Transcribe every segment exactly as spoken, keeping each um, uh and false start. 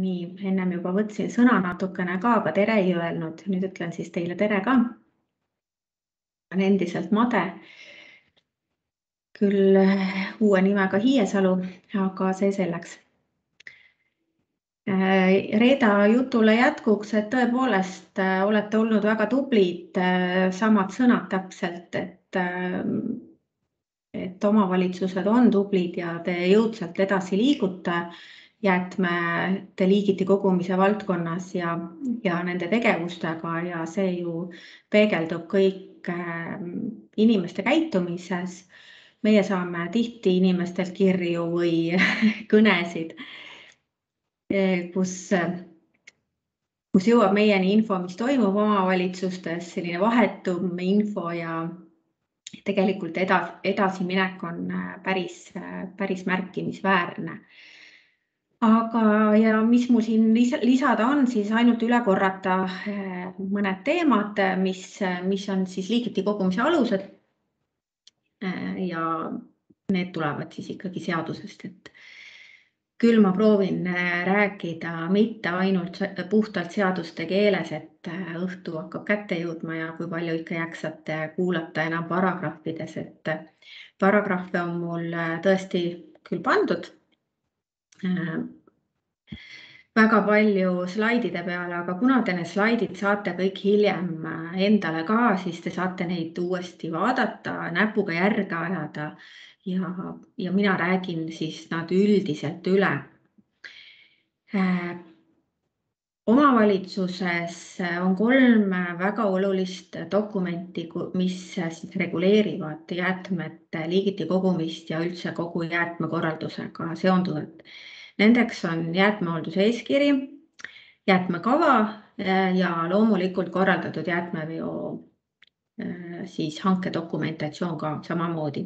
nii, ennem juba võtsin sõna natukene ka, aga tere ei öelnud. Nüüd ütlen siis teile tere ka. On endiselt Made. Küll uue nimega Hiiesalu, aga see selleks. Reeda jutule jätkuks, et tõepoolest olete olnud väga tublid, samad sõnad täpselt, et, et omavalitsused on tublid ja te jõudsalt edasi liigute jäätmete liigiti kogumise valdkonnas ja, ja nende tegevustega ja see ju peegeldub kõik inimeste käitumises. Meie saame tihti inimestelt kirju või kõnesid, kus, kus jõuab meieni info, mis toimub omavalitsustes, selline vahetum info ja tegelikult edas, edasiminek on päris, päris märkimisväärne. Aga ja mis mul siin lisada on, siis ainult üle korrata mõned teemad, mis, mis on siis liigiti kogumise alused ja need tulevad siis ikkagi seadusest. Et küll ma proovin rääkida mitte ainult puhtalt seaduste keeles, et õhtu hakkab kätte jõudma ja kui palju ikka jaksate kuulata enam paragrahvides, et paragrahve on mul tõesti küll pandud väga palju slaidide peale, aga kuna te need slaidid saate kõik hiljem endale ka, siis te saate neid uuesti vaadata, näpuga järge ajada ja, ja mina räägin siis nad üldiselt üle. Omavalitsuses on kolm väga olulist dokumenti, mis siis reguleerivad jäätmete liigiti kogumist ja üldse kogu jäätmekorraldusega seonduvalt. Nendeks on jäätmehoolduse eeskiri, jäätmekava ja loomulikult korraldatud jäätmeveo siis hanke dokumentatsioon ka samamoodi.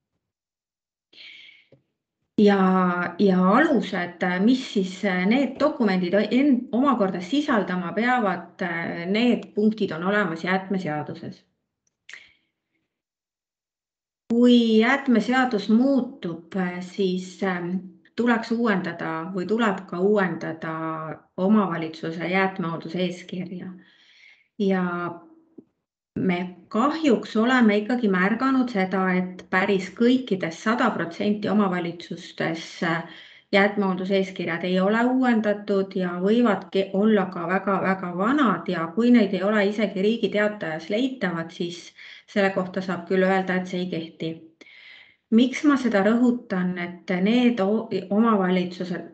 Ja, ja alused, mis siis need dokumendid omakorda sisaldama peavad, need punktid on olemas jäätmeseaduses. Kui jäätmeseadus muutub, siis tuleks uuendada või tuleb ka uuendada omavalitsuse jäätmehoolduse eeskirja. Ja me kahjuks oleme ikkagi märganud seda, et päris kõikides sada protsenti omavalitsustes jäätmehoolduse eeskirjad ei ole uuendatud ja võivad olla ka väga-väga vanad ja kui neid ei ole isegi Riigi Teatajas leitavad, siis selle kohta saab küll öelda, et see ei kehti. Miks ma seda rõhutan, et need omavalitsused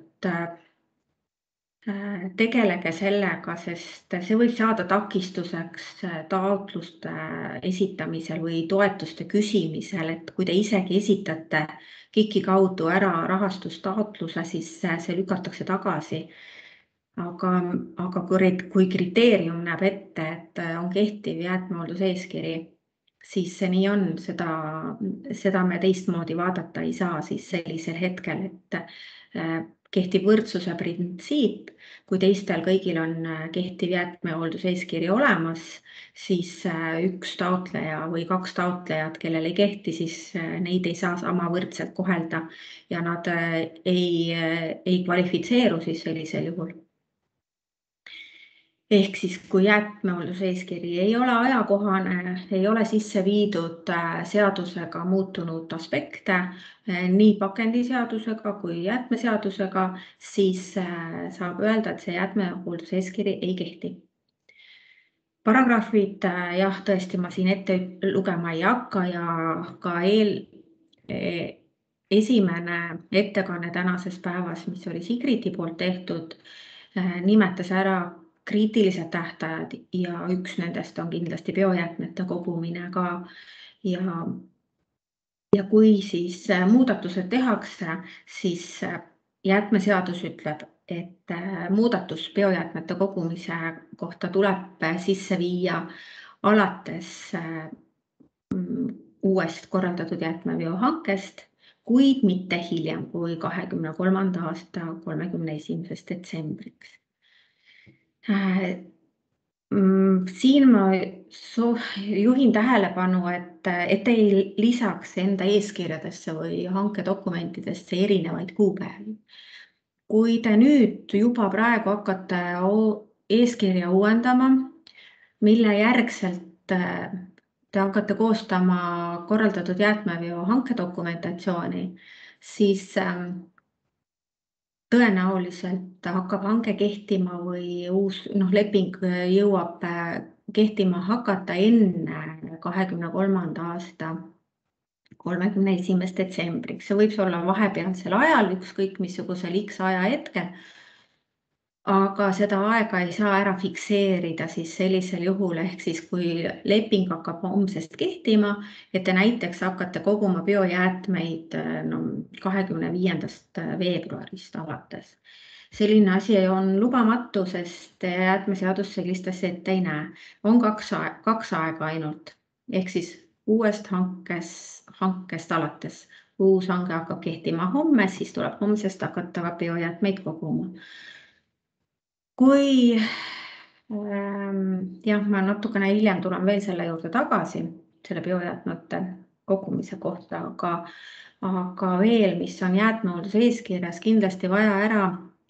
tegelege sellega, sest see võib saada takistuseks taotluste esitamisel või toetuste küsimisel, et kui te isegi esitate KIK-i kaudu ära rahastustaotluse, siis see lükatakse tagasi. Aga, aga kui kriteerium näeb ette, et on kehtiv jäätmehoolduse eeskiri, siis see nii on, seda, seda me teistmoodi vaadata ei saa siis sellisel hetkel, et kehtib võrdsuse printsiip, kui teistel kõigil on kehtiv jäätmehoolduse eeskiri olemas, siis üks taotleja või kaks taotlejat, kellel ei kehti, siis neid ei saa sama võrdselt kohelda ja nad ei, ei kvalifitseeru siis sellisel juhul. Ehk siis, kui jäätmehoolduse eeskiri ei ole ajakohane, ei ole sisse viidud seadusega muutunud aspekte, nii pakendiseadusega kui jäätmeseadusega, siis saab öelda, et see jäätmehoolduse eeskiri ei kehti. Paragrahvid, jah, tõesti ma siin ette lugema ei hakka ja ka eel, esimene ettekanne tänases päevas, mis oli Sigriti poolt tehtud, nimetas ära kriitilised tähtajad ja üks nendest on kindlasti biojäätmete kogumine ka ja, ja kui siis muudatused tehakse, siis jäätmeseadus ütleb, et muudatus biojäätmete kogumise kohta tuleb sisse viia alates uuest korraldatud jäätmeveo hankest, kuid mitte hiljem kui kahekümne kolmanda aasta kolmekümne esimesest detsembriks. Siin ma juhin tähelepanu, et, et ei lisaks enda eeskirjadesse või hankedokumentidesse erinevaid kuupäevi. kui te nüüd juba praegu hakkate eeskirja uuendama, mille järgselt te hakkate koostama korraldatud jäätmeveo hankedokumentatsiooni, siis tõenäoliselt hakkab hanke kehtima või uus noh, leping jõuab kehtima hakata enne kahekümne kolmanda aasta kolmekümne esimest detsembriks. See võib olla vahepealsel ajal, ükskõik missugusel X aja hetkel, aga seda aega ei saa ära fikseerida siis sellisel juhul, ehk siis kui leping hakkab homsest kehtima, et te näiteks hakkate koguma biojäätmeid no, kahekümne viiendast veebruarist alates. Selline asi on lubamatu, sest jäätmeseadus sellist asja ette ei näe. On kaks, kaks aega ainult, ehk siis uuest hankes, hankest alates. Uus hange hakkab kehtima homme, siis tuleb homsest hakata biojäätmeid koguma. Kui jah, ma natukene hiljem tulen veel selle juurde tagasi, selle biojäätmete kogumise kohta, aga, aga veel, mis on jäätmehoolduse eeskirjas kindlasti vaja ära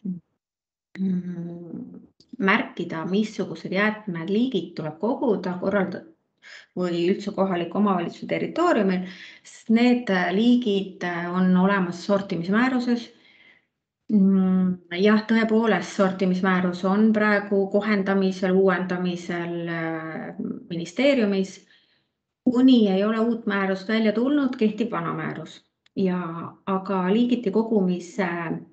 märkida, missugused jäätmeliigid tuleb koguda, korraldada või üldse kohaliku omavalitsuse territooriumil. Need liigid on olemas sortimismääruses. Jah, tõepoolest sortimismäärus on praegu kohendamisel, uuendamisel ministeeriumis. Kuni ei ole uut määrust välja tulnud, kehtib vana määrus. Ja, aga liigiti kogumise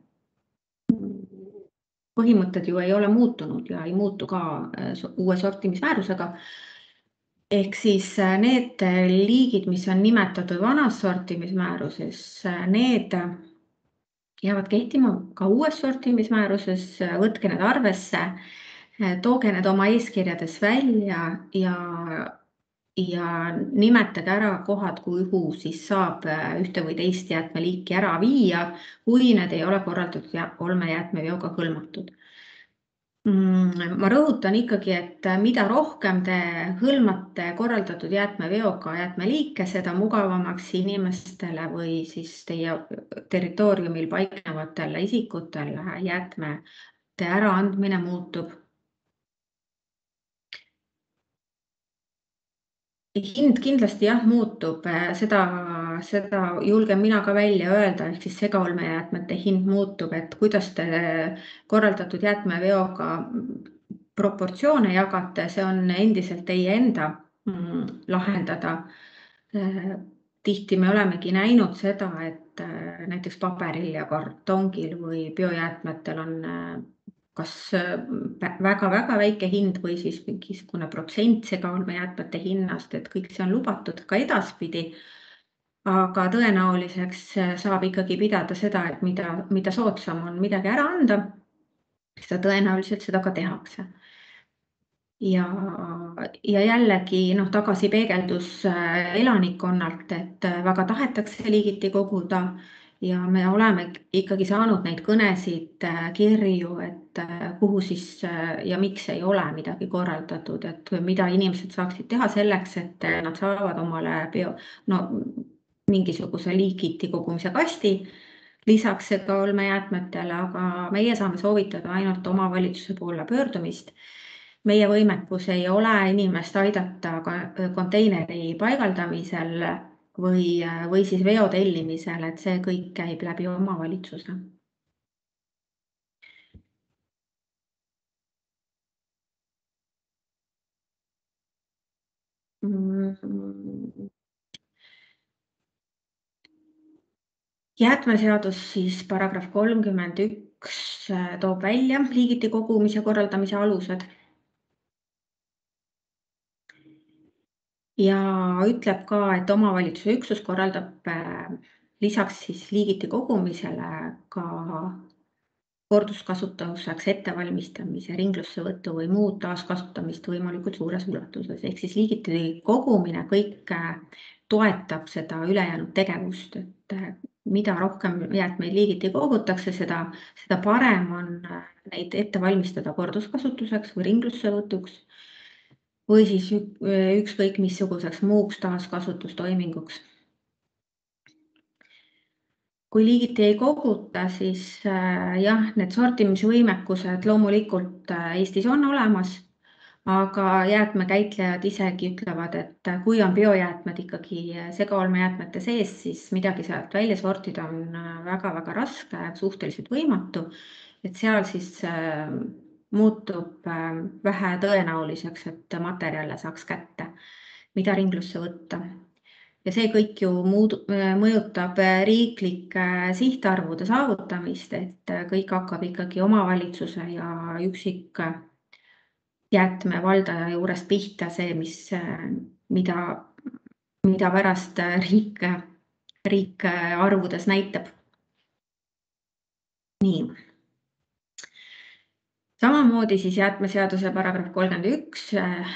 põhimõtted ju ei ole muutunud ja ei muutu ka uue sortimismäärusega. Ehk siis need liigid, mis on nimetatud vanas sortimismääruses, need jäävad kehtima ka uues sortimismääruses, võtke need arvesse, tooge need oma eeskirjades välja ja, ja nimetage ära kohad, kuhu siis saab ühte või teist jäätmeliiki ära viia, kui need ei ole korraldatud olmejäätmeveoga hõlmatud. Ma rõhutan ikkagi, et mida rohkem te hõlmate korraldatud jäätmeveoga jäätmeliike, seda mugavamaks inimestele või siis teie territooriumil paiknevatele isikutele jäätmete äraandmine muutub. Hind kindlasti jah muutub, seda, seda julgen mina ka välja öelda, ehk siis segaolmejäätmete hind muutub, et kuidas te korraldatud jäätmeveoga proportsioone jagate, see on endiselt teie enda lahendada. Tihti me olemegi näinud seda, et näiteks paberil ja kartongil või biojäätmetel on kas väga-väga väike hind või siis mingisugune protsent segaolmejäätmete hinnast, et kõik see on lubatud ka edaspidi. Aga tõenäoliseks saab ikkagi pidada seda, et mida, mida soodsam on midagi ära anda, seda tõenäoliselt seda ka tehakse. Ja, ja jällegi noh, tagasi peegeldus elanikkonnalt, et väga tahetakse liigiti koguda ja me oleme ikkagi saanud neid kõnesid, kirju, et kuhu siis ja miks ei ole midagi korraldatud, et mida inimesed saaksid teha selleks, et nad saavad omale bio, no, mingisuguse liigiti kogumise kasti, lisaks seda olmejäätmetele, aga meie saame soovitada ainult omavalitsuse poole pöördumist. Meie võimekus ei ole inimest aidata konteineri paigaldamisel või, või siis veo tellimisel, et see kõik käib läbi omavalitsuse. Jäätmeseadus siis paragrahv kolmkümmend üks toob välja liigiti kogumise korraldamise alused. Ja ütleb ka, et omavalitsuse üksus korraldab lisaks siis liigiti kogumisele ka korduskasutuseks ettevalmistamise, ringlussevõttu või muud taaskasutamist võimalikult suures ulatuses. Ehk siis liigiti kogumine kõik toetab seda ülejäänud tegevust, et mida rohkem jäätmeid liigiti kogutakse, seda, seda parem on neid ette valmistada korduskasutuseks või ringlussevõtuks või siis ükskõik missuguseks muuks taaskasutustoiminguks. kui liigiti ei koguta, siis jah, need sortimisvõimekused loomulikult Eestis on olemas, aga jäätmekäitlejad isegi ütlevad, et kui on biojäätmed ikkagi segaolmejäätmete sees, siis midagi sealt välja sortida on väga-väga raske, suhteliselt võimatu, et seal siis muutub vähe tõenäoliseks, et materjale saaks kätte, mida ringlusse võtta. Ja see kõik ju muud, mõjutab riiklike sihtarvude saavutamist, et kõik hakkab ikkagi omavalitsuse ja üksik jäätmevaldaja juurest pihta see, mis, mida, mida pärast riik, riik arvudes näitab. Nii. Samamoodi siis jäätmeseaduse paragrahv kolmkümmend üks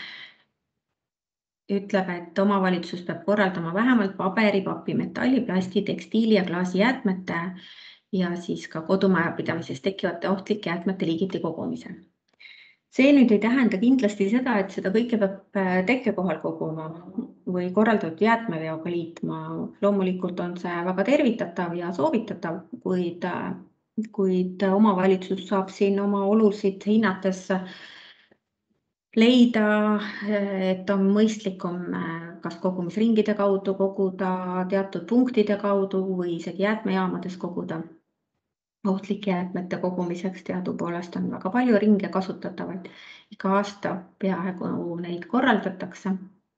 ütleb, et omavalitsus peab korraldama vähemalt paberi, papi, metalli, plasti, tekstiili ja klaasi jäätmete ja siis ka kodumajapidamises tekivate ohtlike jäätmete liigiti kogumise. See nüüd ei tähenda kindlasti seda, et seda kõike peab tekkekohal koguma või korraldatud jäätmeveoga liitma. Loomulikult on see väga tervitatav ja soovitatav, kuid, kuid omavalitsus saab siin oma olusid hinnates leida, et on mõistlikum kas kogumisringide kaudu koguda, teatud punktide kaudu või isegi jäätmejaamades koguda. Ohtlike jäätmete kogumiseks teadupoolest on väga palju ringe kasutatavaid. Iga aasta peaaegu neid korraldatakse.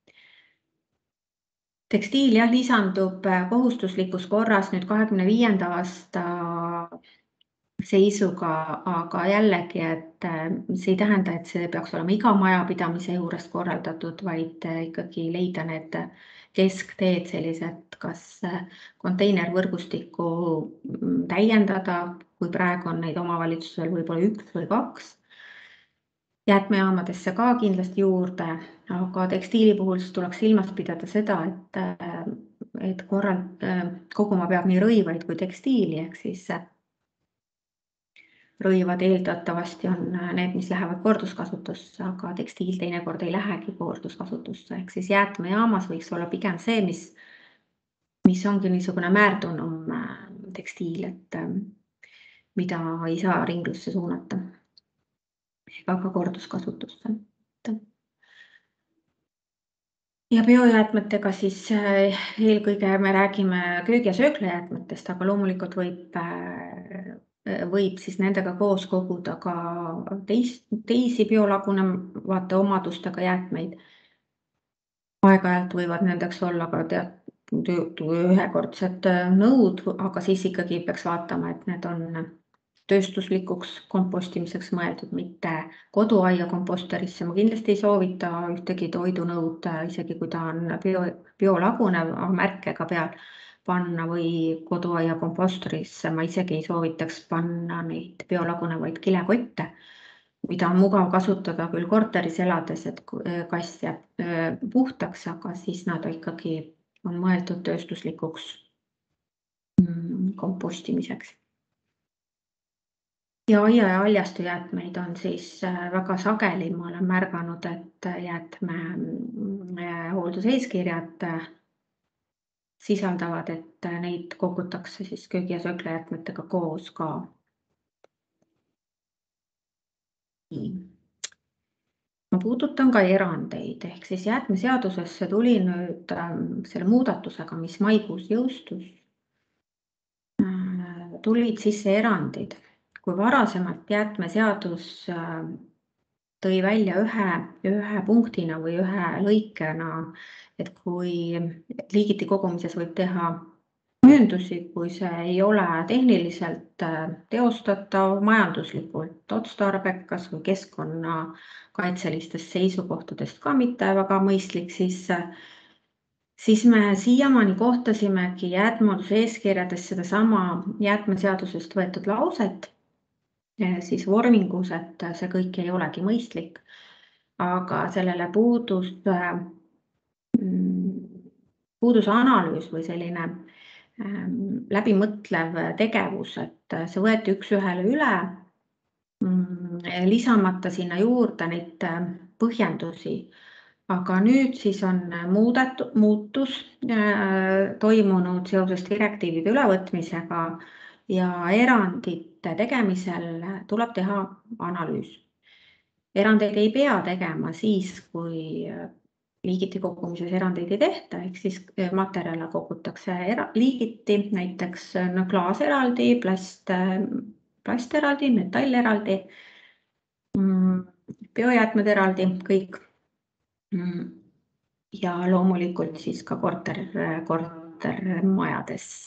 Tekstiil jah lisandub kohustuslikus korras nüüd kahekümne viienda aasta seisuga, aga jällegi, et see ei tähenda, et see peaks olema iga majapidamise juures korraldatud, vaid ikkagi leida need keskteed sellised, kas konteinervõrgustikku täiendada, kui praegu on neid omavalitsusel võib-olla üks või kaks. Jäätmejaamadesse ka kindlasti juurde, aga tekstiili puhul tuleks silmas pidada seda, et, et korrald, koguma peab nii rõivaid kui tekstiili, ehk siis rõivad eeldatavasti on need, mis lähevad korduskasutusse, aga tekstiil teinekord ei lähegi korduskasutusse. Ehk siis jäätmejaamas võiks olla pigem see, mis, mis ongi niisugune määrtunum tekstiil, et mida ei saa ringlusse suunata ega ka korduskasutusse. Ja biojäätmetega siis eelkõige me räägime köögi- ja sööklajäätmetest, aga loomulikult võib võib siis nendega koos koguda ka teis, teisi biolagunevate omadustega jäätmeid. Aeg-ajalt võivad nendeks olla ka teatud ühekordsed nõud, aga siis ikkagi peaks vaatama, et need on tööstuslikuks kompostimiseks mõeldud, mitte koduaia komposterisse. Ma kindlasti ei soovita ühtegi toidunõud, isegi kui ta on bio, biolagunev märkega peal, panna või koduaia kompostorisse. Ma isegi ei soovitaks panna neid biolagunevaid kilekotte, mida on mugav kasutada küll korteris elades, et kass jääb puhtaks, aga siis nad ikkagi on mõeldud tööstuslikuks kompostimiseks. Ja aia ja aljastu jäätmeid on siis väga sageli, ma olen märganud, et jäätme hoolduseeskirjad sisaldavad, et neid kogutakse siis köögi- ja sööklajäätmetega koos ka. Ma puudutan ka erandeid, ehk siis jäätmeseadusesse tuli nüüd selle muudatusega, mis maikuus jõustus, tulid sisse erandid. Kui varasemalt jäätmeseadus tõi välja ühe, ühe punktina või ühe lõikena, et kui liigiti kogumises võib teha mööndusi, kui see ei ole tehniliselt teostatav, majanduslikult otstarbekas või keskkonnakaitselistest seisukohtadest ka mitte väga mõistlik, siis, siis me siiamaani kohtasimegi jäätmehoolduse eeskirjades sedasama jäätmeseadusest võetud lauset, siis vormingus, et see kõik ei olegi mõistlik, aga sellele puudus, puudus analüüs või selline läbimõtlev tegevus, et see võeti üks ühele üle, lisamata sinna juurde neid põhjendusi, aga nüüd siis on muudetud, muutus äh, toimunud seoses direktiivide ülevõtmisega ja erandite tegemisel tuleb teha analüüs. Erandeid ei pea tegema siis, kui liigiti kogumises erandeid ei tehta, ehk siis materjale kogutakse era, liigiti, näiteks no, klaas eraldi, plast, plast eraldi, metall eraldi, biojäätmed eraldi, kõik. Ja loomulikult siis ka korter, kortermajades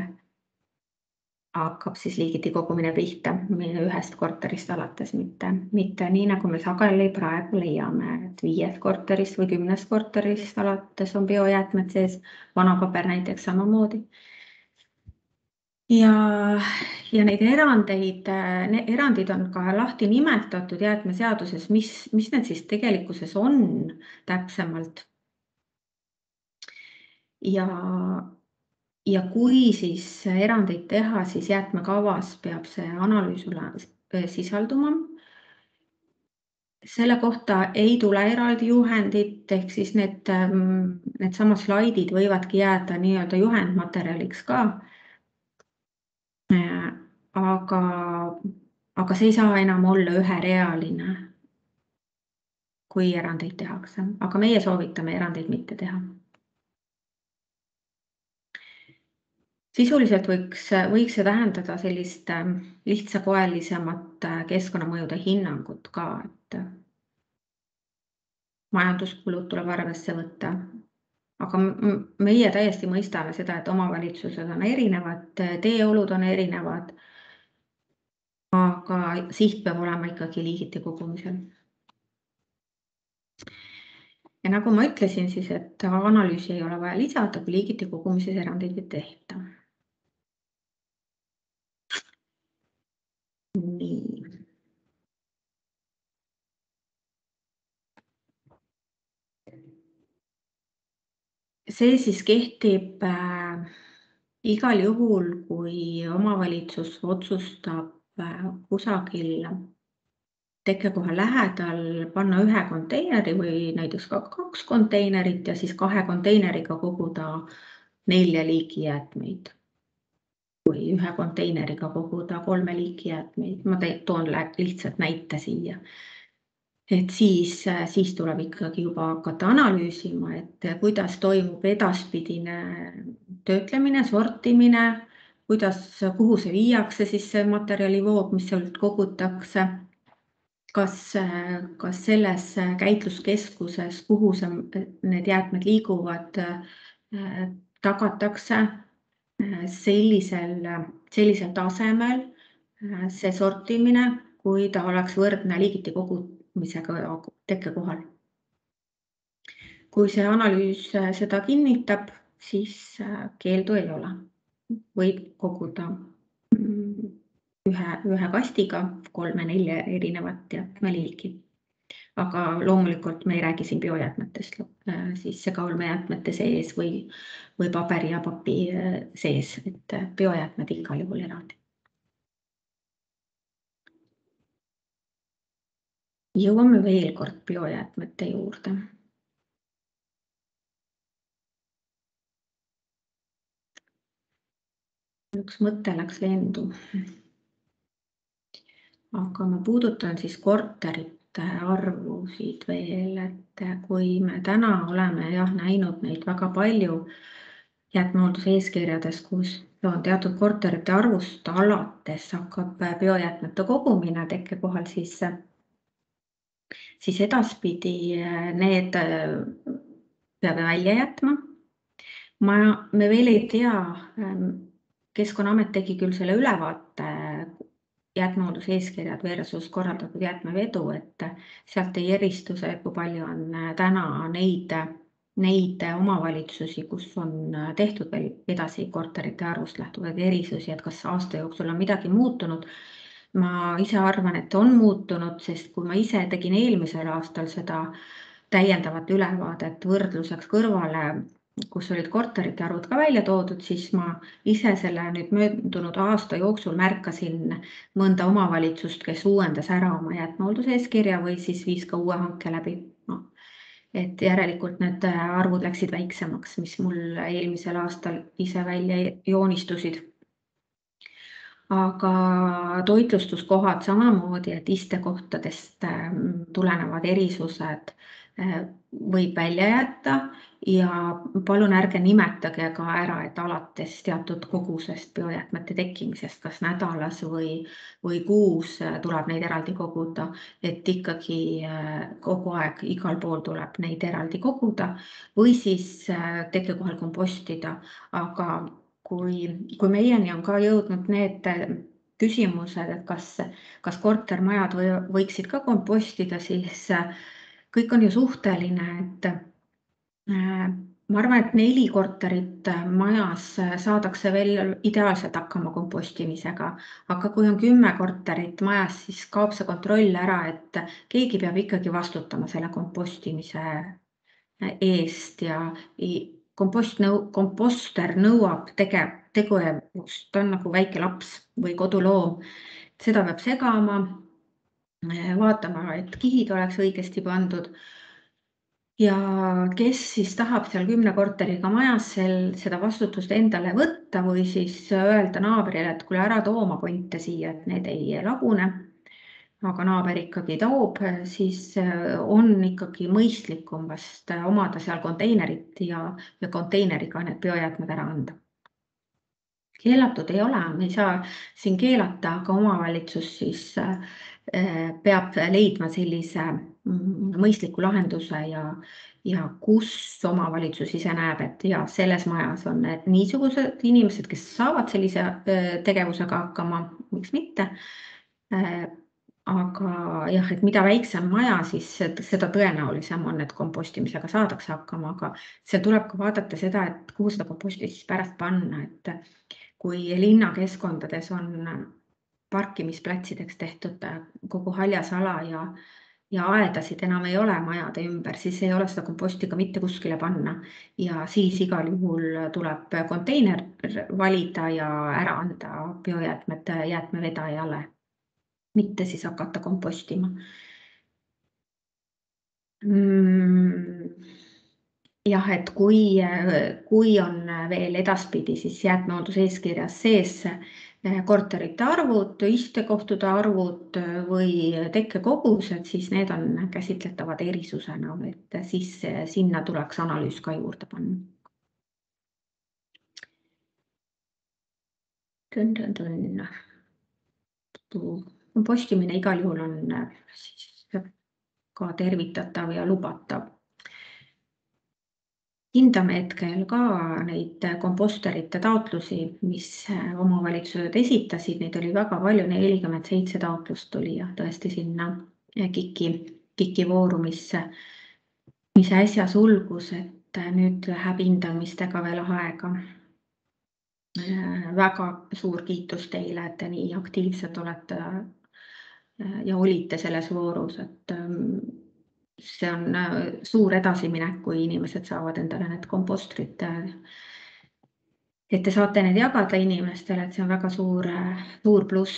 hakkab siis liigiti kogumine pihta ühest korterist alates, mitte, mitte nii, nagu me sageli praegu leiame, et viiest korterist või kümnest korterist alates on biojäätmed sees, vanapaber näiteks samamoodi. Ja, ja neid erandeid, erandid on ka lahti nimetatud jäätmeseaduses, mis, mis need siis tegelikkuses on täpsemalt. Ja Ja kui siis erandeid teha, siis jäätmekavas peab see analüüs sisalduma. Selle kohta ei tule eraldi juhendit, ehk siis need, need sama slaidid võivadki jääda nii-öelda juhendmaterjaliks ka. Aga, aga see ei saa enam olla üherealine, kui erandeid tehakse, aga meie soovitame erandeid mitte teha. Sisuliselt võiks, võiks see tähendada sellist lihtsakoelisemat keskkonnamõjude hinnangut ka, et majanduskulud tuleb arvesse võtta. Aga meie täiesti mõistame seda, et omavalitsused on erinevad, teeolud on erinevad, aga siht peab olema ikkagi liigiti kogumisel. Ja nagu ma ütlesin siis, et analüüsi ei ole vaja lisada, kui liigiti kogumises erandeid ei tehta. Nii. See siis kehtib äh, igal juhul, kui omavalitsus otsustab äh, kusagil tekkekoha lähedal panna ühe konteineri või näiteks ka kaks konteinerit ja siis kahe konteineriga koguda nelja liiki jäätmeid. Või ühe konteineriga koguda kolme liiki jäätmeid. Ma toon lihtsalt näite siia. Et siis, siis tuleb ikkagi juba hakata analüüsima, et kuidas toimub edaspidine töötlemine, sortimine, kuidas, kuhu see viiakse siis see materjalivoog, mis sealt kogutakse. Kas, kas selles käitluskeskuses, kuhu see, need jäätmed liiguvad, tagatakse sellisel, sellisel tasemel see sortimine, kui ta oleks võrdne liigiti kogumisega tekkekohal. Kui see analüüs seda kinnitab, siis keeldu ei ole. Võib koguda ühe, ühe kastiga kolme-nelja erinevat jäätmeliiki. Aga loomulikult me ei räägi siin biojäätmetest, siis segaolmejäätmete sees või, või paberi ja papi sees, et biojäätmed igal juhul eraldi. Jõuame veel kord biojäätmete juurde. Üks mõte läks lendu. Aga ma puudutan siis korterite arvusid veel, et kui me täna oleme jah, näinud neid väga palju jäätmehoolduse eeskirjades, kus on teatud korterite arvust alates hakkab biojäätmete kogumine tekkekohal, siis, siis edaspidi need peab välja jätma. Ma, me veel ei tea, Keskkonnaamet tegi küll selle ülevaate jäätmehoolduse eeskirjad versus korraldatud jäätmevedu, et sealt ei eristu see, kui palju on täna neid, neid omavalitsusi, kus on tehtud veel edasi korterite arvust lähtuvaid erisusi, et kas aasta jooksul on midagi muutunud. Ma ise arvan, et on muutunud, sest kui ma ise tegin eelmisel aastal seda täiendavat ülevaadet võrdluseks kõrvale, kus olid korterite arvud ka välja toodud, siis ma ise selle nüüd möödunud aasta jooksul märkasin mõnda omavalitsust, kes uuendas ära oma jäätmehoolduse eeskirja või siis viis ka uue hanke läbi. No. et järelikult need arvud läksid väiksemaks, mis mul eelmisel aastal ise välja joonistusid. Aga toitlustuskohad samamoodi, et istekohtadest tulenevad erisused võib välja jätta ja palun ärge nimetage ka ära, et alates teatud kogusest biojäätmete tekkimisest, kas nädalas või, või kuus tuleb neid eraldi koguda, et ikkagi kogu aeg igal pool tuleb neid eraldi koguda või siis tekkekohal kompostida, aga kui, kui meieni on ka jõudnud need küsimused, et kas, kas kortermajad või, võiksid ka kompostida, siis kõik on ju suhteline, et ma arvan, et neli korterit majas saadakse veel ideaalselt hakkama kompostimisega, aga kui on kümme korterit majas, siis kaob see kontroll ära, et keegi peab ikkagi vastutama selle kompostimise eest ja kompost nõu, komposter nõuab tege, tegevust, ta on nagu väike laps või koduloom. Seda peab segama, vaatama, et kihid oleks õigesti pandud. Ja kes siis tahab seal kümne korteriga majas sel, seda vastutust endale võtta või siis öelda naabrile, et kuule ära too oma ponte siia, et need ei lagune, aga naaber ikkagi toob, siis on ikkagi mõistlikum vast omada seal konteinerit ja, ja konteineriga need biojäätmed ära anda. Keelatud ei ole, me ei saa siin keelata, aga omavalitsus siis peab leidma sellise mõistliku lahenduse ja, ja kus omavalitsus ise näeb, et ja selles majas on need niisugused inimesed, kes saavad sellise tegevusega hakkama, miks mitte. Aga jah, et mida väiksem maja, siis seda tõenäolisem on, et kompostimisega saadakse hakkama, aga see tuleb ka vaadata seda, et kuhu seda komposti siis pärast panna, et kui linnakeskkondades on parkimisplatsideks tehtud kogu haljasala ja, ja aedasid enam ei ole majade ümber, siis ei ole seda komposti ka mitte kuskile panna ja siis igal juhul tuleb konteiner valida ja ära anda biojäätmete jäätmevedajale, mitte siis hakata kompostima. Jah, et kui, kui on veel edaspidi siis jäätmehoolduse eeskirjas sees korterite arvud, istekohtude arvud või tekkekogused, siis need on käsitletavad erisusena, et siis sinna tuleks analüüs ka juurde panna. Tün, tün, tün. Kompostimine igal juhul on siis ka tervitatav ja lubatav. Hindame hetkel ka neid komposterite taotlusi, mis omavalitsused esitasid, neid oli väga palju, nelikümmend seitse taotlust tuli ja tõesti sinna KIK-i, KIK-i voorumisse, mis äsja sulgus, et nüüd läheb hindamistega veel aega. Väga suur kiitus teile, et te nii aktiivsed olete ja olite selles voorus, et see on suur edasiminek, kui inimesed saavad endale need kompostrid, et te saate need jagada inimestele, et see on väga suur, suur pluss.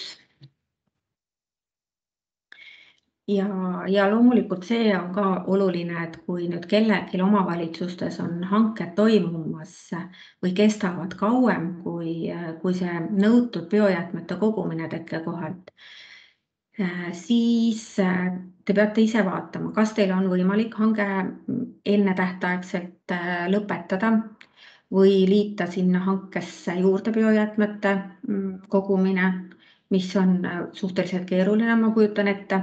Ja, ja loomulikult see on ka oluline, et kui nüüd kellelgi omavalitsustes on hanked toimumas või kestavad kauem, kui, kui see nõutud biojäätmete kogumine tekkekohalt, siis te peate ise vaatama, kas teil on võimalik hange enne tähtaegselt lõpetada või liita sinna hankesse juurde biojäätmete kogumine, mis on suhteliselt keeruline, ma kujutan ette.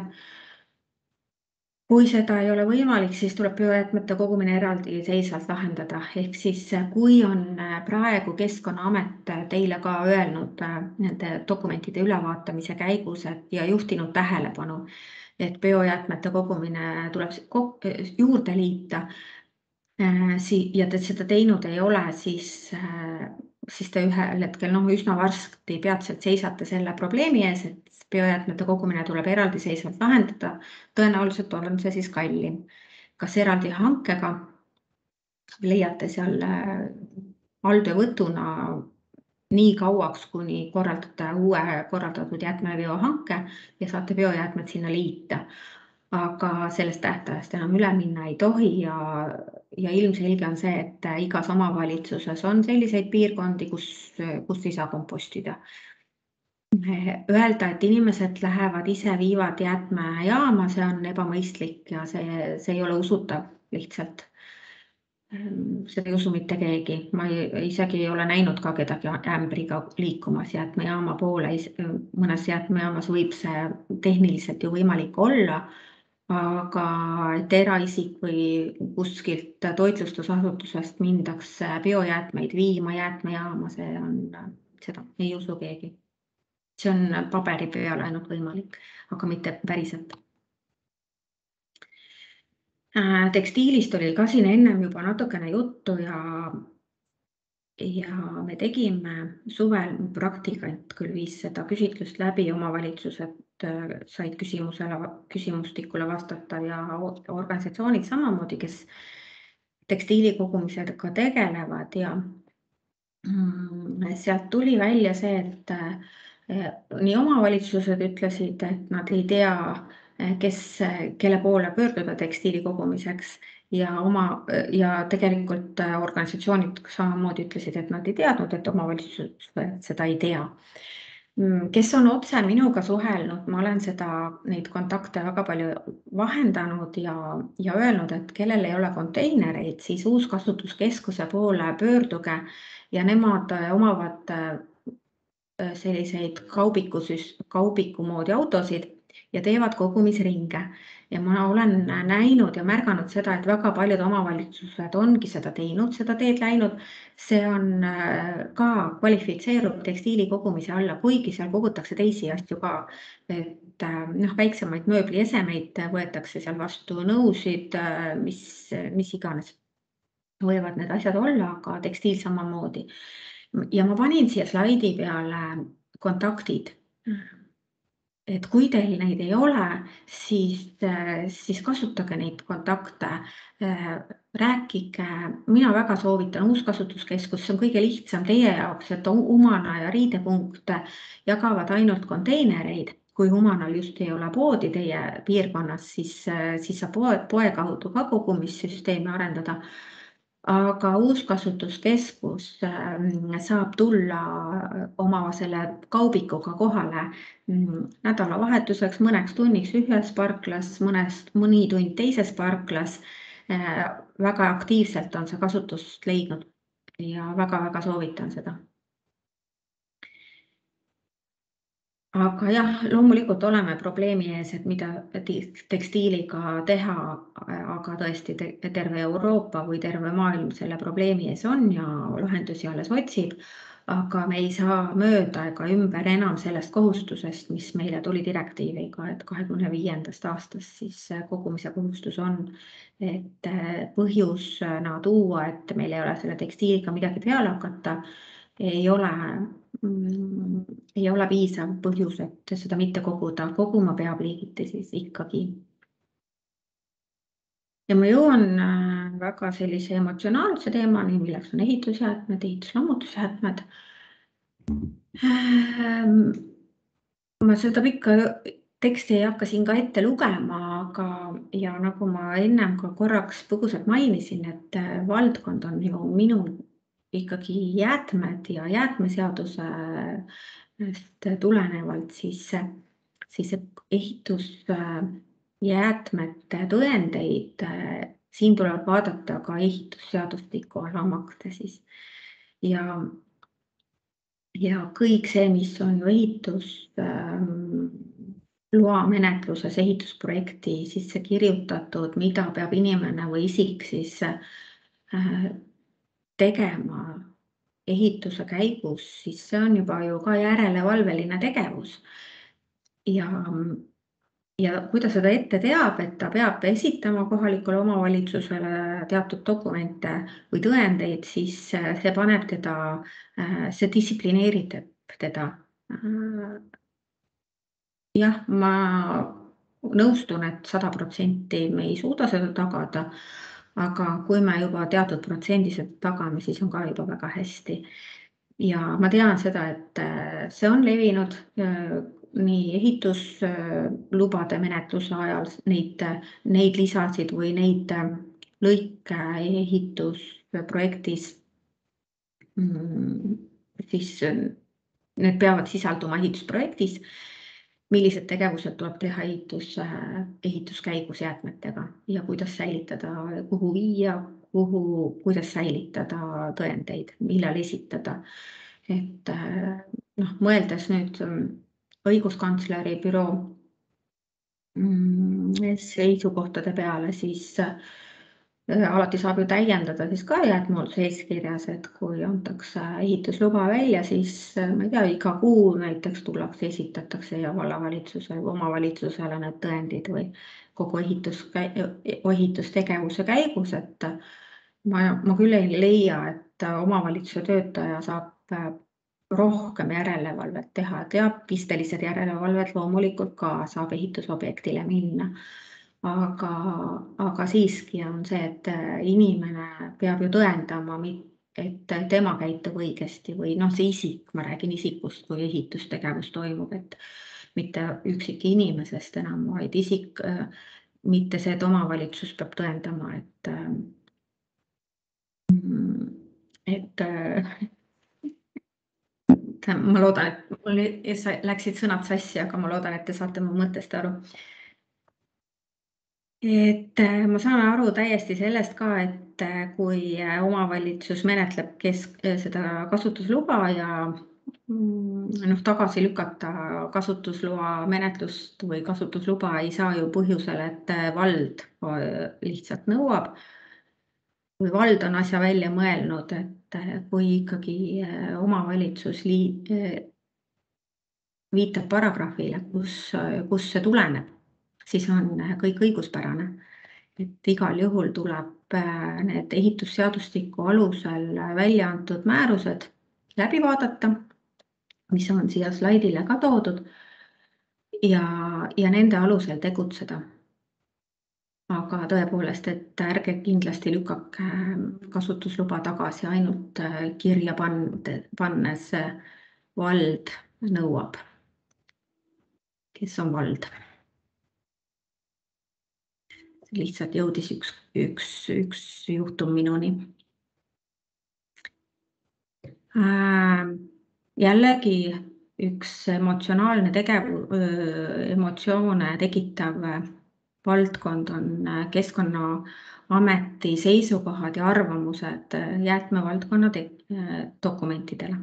Kui seda ei ole võimalik, siis tuleb biojäätmete kogumine eraldi seisvalt lahendada. Ehk siis kui on praegu Keskkonnaamet teile ka öelnud nende dokumentide ülevaatamise käigus ja juhtinud tähelepanu, et biojäätmete kogumine tuleb juurde liita ja te seda teinud ei ole, siis, siis te ühel hetkel no, üsna varsti peatselt seisate selle probleemi ees, et biojäätmete kogumine tuleb eraldi seisvalt lahendada, tõenäoliselt on see siis kallim. Kas eraldi hankega leiate seal alltöövõtuna nii kauaks, kuni korraldate uue korraldatud jäätmeveo hanke ja saate biojäätmed sinna liita. aga sellest tähtajast enam üle minna ei tohi ja, ja ilmselge on see, et igas omavalitsuses on selliseid piirkondi, kus, kus ei saa kompostida. Öelda, et inimesed lähevad ise viivad jäätmejaama, see on ebamõistlik ja see, see ei ole usutav lihtsalt. Seda ei usu mitte keegi. Ma ei, isegi ei ole näinud ka kedagi ämbriga liikumas jäätmejaama poole. Mõnes jäätmejaamas võib see tehniliselt ju võimalik olla, aga et eraisik või kuskilt toitlustusasutusest mindakse biojäätmeid viima jäätmejaama, see on, seda ei usu keegi. See on paberi peal ainult võimalik, aga mitte päriselt. Tekstiilist oli ka siin ennem juba natukene juttu ja, ja me tegime suvel praktikant küll viis seda küsitlust läbi, omavalitsused said küsimusele, küsimustikule vastata ja organisatsioonid samamoodi, kes tekstiili kogumisega tegelevad ja sealt tuli välja see, et nii omavalitsused ütlesid, et nad ei tea, kes, kelle poole pöörduda tekstiili kogumiseks ja, oma, ja tegelikult organisatsioonid samamoodi ütlesid, et nad ei teadnud, et omavalitsused seda ei tea. Kes on otse minuga suhelnud, ma olen seda, neid kontakte väga palju vahendanud ja, ja öelnud, et kellel ei ole konteinereid, siis uuskasutuskeskuse poole pöörduge ja nemad omavad selliseid kaubiku, kaubiku moodi autosid ja teevad kogumisringe. Ja ma olen näinud ja märganud seda, et väga paljud omavalitsused ongi seda teinud, seda teed läinud. See on ka kvalifitseerub tekstiili kogumise alla, kuigi seal kogutakse teisi asju ka. Et noh, väiksemaid mööbliesemeid võetakse seal vastu, nõusid, mis, mis iganes võivad need asjad olla, aga tekstiil samamoodi. Ja ma panin siia slaidi peale kontaktid. Et kui teil neid ei ole, siis, siis kasutage neid kontakte. Rääkige, mina väga soovitan uuskasutuskeskus, see on kõige lihtsam teie jaoks, et Umana ja Riidepunkt jagavad ainult konteinereid. Kui Umanal just ei ole poodi teie piirkonnas, siis, siis saab poe, poe kaudu ka kogumissüsteemi arendada. Aga uuskasutuskeskus saab tulla oma selle kaubikuga kohale nädalavahetuseks, mõneks tunniks ühes parklas, mõnest, mõni tund teises parklas. Väga aktiivselt on see kasutust leidnud ja väga-väga soovitan seda. Aga jah, loomulikult oleme probleemi ees, et mida tekstiiliga teha, aga tõesti terve Euroopa või terve maailm selle probleemi ees on ja lahendusi alles otsib. Aga me ei saa mööda ega ümber enam sellest kohustusest, mis meile tuli direktiiviga, et kahekümne viiendast aastast siis kogumise kohustus on. Et põhjusena tuua, et meil ei ole selle tekstiiliga midagi peale hakata, ei ole... ei ole piisav põhjus, et seda mitte koguda. Koguma peab liigiti siis ikkagi. Ja ma jõuan väga sellise emotsionaalse teemani, milleks on ehitusjäätmed, ehituslammutusjäätmed. Ma seda pikka teksti ei hakka siin ka ette lugema, aga ja nagu ma ennem ka korraks põgusalt mainisin, et valdkond on ju minul ikkagi jäätmed ja jäätmeseaduse tulenevalt siis, siis ehitus jäätmete tõendeid, siin tuleb vaadata ka ehitusseadustiku alamakte siis. Ja, ja kõik see, mis on ju ehitus loa menetluses ehitusprojekti sisse kirjutatud, mida peab inimene või isik siis tegema ehituse käigus, siis see on juba ju ka järelevalveline tegevus. Ja, ja kui ta seda ette teab, et ta peab esitama kohalikule omavalitsusele teatud dokumente või tõendeid, siis see paneb teda, see distsiplineerib teda. Jah, ma nõustun, et sada protsenti me ei suuda seda tagada, aga kui me juba teatud protsendised tagame, siis on ka juba väga hästi. Ja ma tean seda, et see on levinud nii ehituslubade menetluse ajal neid, neid lisasid või neid lõike ehitusprojektis, siis need peavad sisalduma ehitusprojektis, millised tegevused tuleb teha ehitus, ehituskäigus jäätmetega ja kuidas säilitada, kuhu viia, kuhu, kuidas säilitada tõendeid, millal esitada. Et noh, mõeldes nüüd õiguskantsleri büroo seisukohtade peale, siis alati saab ju täiendada siis ka jäätmehoolduse eeskirjas, et kui antakse ehitusluba välja, siis ma ei tea, iga kuu näiteks tullakse, esitatakse ja vallavalitsusele või omavalitsusele need tõendid või kogu ehitus, ehitustegevuse käigus, et ma, ma küll ei leia, et omavalitsuse töötaja saab rohkem järelevalvet teha, teab pistelised järelevalvet loomulikult ka saab ehitusobjektile minna. Aga, aga siiski on see, et inimene peab ju tõendama, et tema käitub õigesti või noh, see isik, ma räägin isikust, kui ehitustegevus toimub, et mitte üksik inimesest enam, vaid isik, mitte see, et omavalitsus peab tõendama, et, et ma loodan, et mul läksid sõnad sassi, aga ma loodan, et te saate mu mõttest aru. Et ma saan aru täiesti sellest ka, et kui omavalitsus menetleb kesk, seda kasutusluba ja noh, tagasi lükata kasutusloa menetlust või kasutusluba ei saa ju põhjusel, et vald lihtsalt nõuab või vald on asja välja mõelnud, et kui ikkagi omavalitsus liit, viitab paragrahvile, kus, kus see tuleneb, siis on kõik õiguspärane. Et igal juhul tuleb need ehitusseadustiku alusel välja antud määrused läbi vaadata, mis on siia slaidile ka toodud ja, ja nende alusel tegutseda. Aga tõepoolest, et ärge kindlasti lükake kasutusluba tagasi ainult kirja pannes vald nõuab, kes on vald. Lihtsalt jõudis üks, üks, üks juhtum minuni. Äh, jällegi üks emotsionaalne tegevu, emotsioone tekitav valdkond on Keskkonnaameti seisukohad ja arvamused jäätmevaldkonna dokumentidele.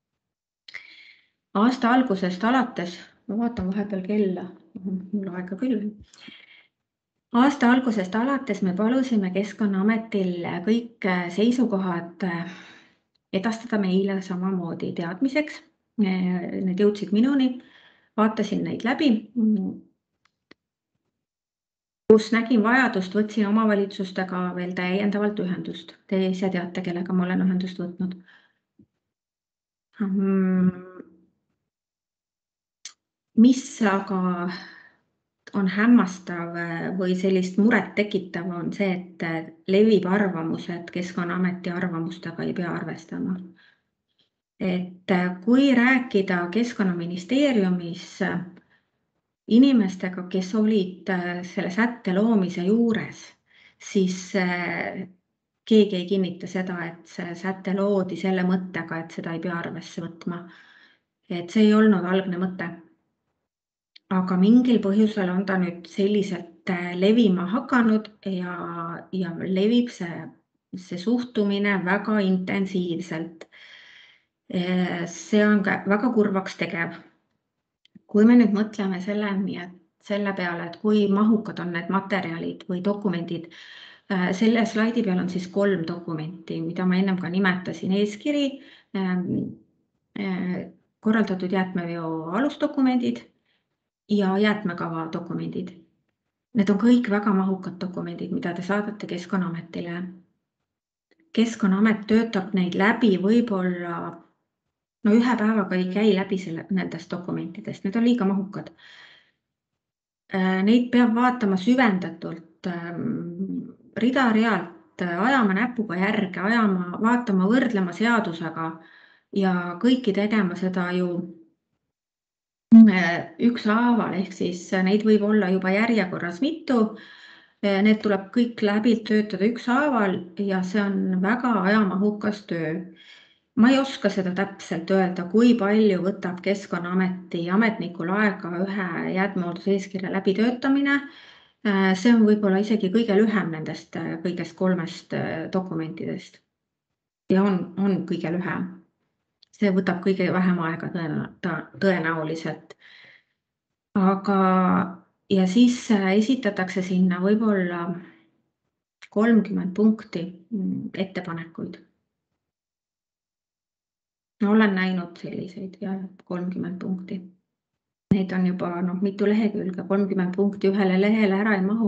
Aasta algusest alates, ma vaatan vahepeal kella, mul aega küll. Aasta algusest alates me palusime Keskkonnaametil kõik seisukohad edastada meile samamoodi teadmiseks. Need jõudsid minuni, vaatasin neid läbi. Kus nägin vajadust, võtsin omavalitsustega veel täiendavalt ühendust. Te ise teate, kellega ma olen ühendust võtnud. Mis aga on hämmastav või sellist muret tekitav on see, et levib arvamus, et Keskkonnaameti arvamustega ei pea arvestama. Et kui rääkida Keskkonnaministeeriumis inimestega, kes olid selle sätte loomise juures, siis keegi ei kinnita seda, et see sätte loodi selle mõttega, et seda ei pea arvesse võtma. Et see ei olnud algne mõte. Aga mingil põhjusel on ta nüüd selliselt levima hakanud ja, ja levib see, see suhtumine väga intensiivselt. See on ka väga kurvaks tegev. Kui me nüüd mõtleme selleni, et selle peale, et kui mahukad on need materjalid või dokumendid, selle slaidi peal on siis kolm dokumenti, mida ma ennem ka nimetasin, eeskiri, korraldatud jäätmeveo alusdokumendid ja jäätmekava dokumendid. Need on kõik väga mahukad dokumendid, mida te saadate Keskkonnaametile. Keskkonnaamet töötab neid läbi võib-olla, no ühe päevaga ei käi läbi selle, nendest dokumentidest, need on liiga mahukad. Neid peab vaatama süvendatult, rida-realt, ajama näpuga järge, ajama, vaatama, võrdlema seadusega ja kõiki tegema seda ju ükshaaval, ehk siis neid võib olla juba järjekorras mitu. Need tuleb kõik läbilt töötada ükshaaval ja see on väga ajamahukas töö. Ma ei oska seda täpselt öelda, kui palju võtab Keskkonnaameti ametnikul aega ühe jäätmehoolduse eeskirja läbitöötamine. See on võib-olla isegi kõige lühem nendest kõigest kolmest dokumentidest. Ja on, on kõige lühem. See võtab kõige vähem aega tõenäoliselt. Aga ja siis esitatakse sinna võib-olla kolmkümmend punkti ettepanekuid. Olen näinud selliseid ja kolmkümmend punkti. Neid on juba no, mitu lehekülge, kolmkümmend punkti ühele lehele ära ei mahu.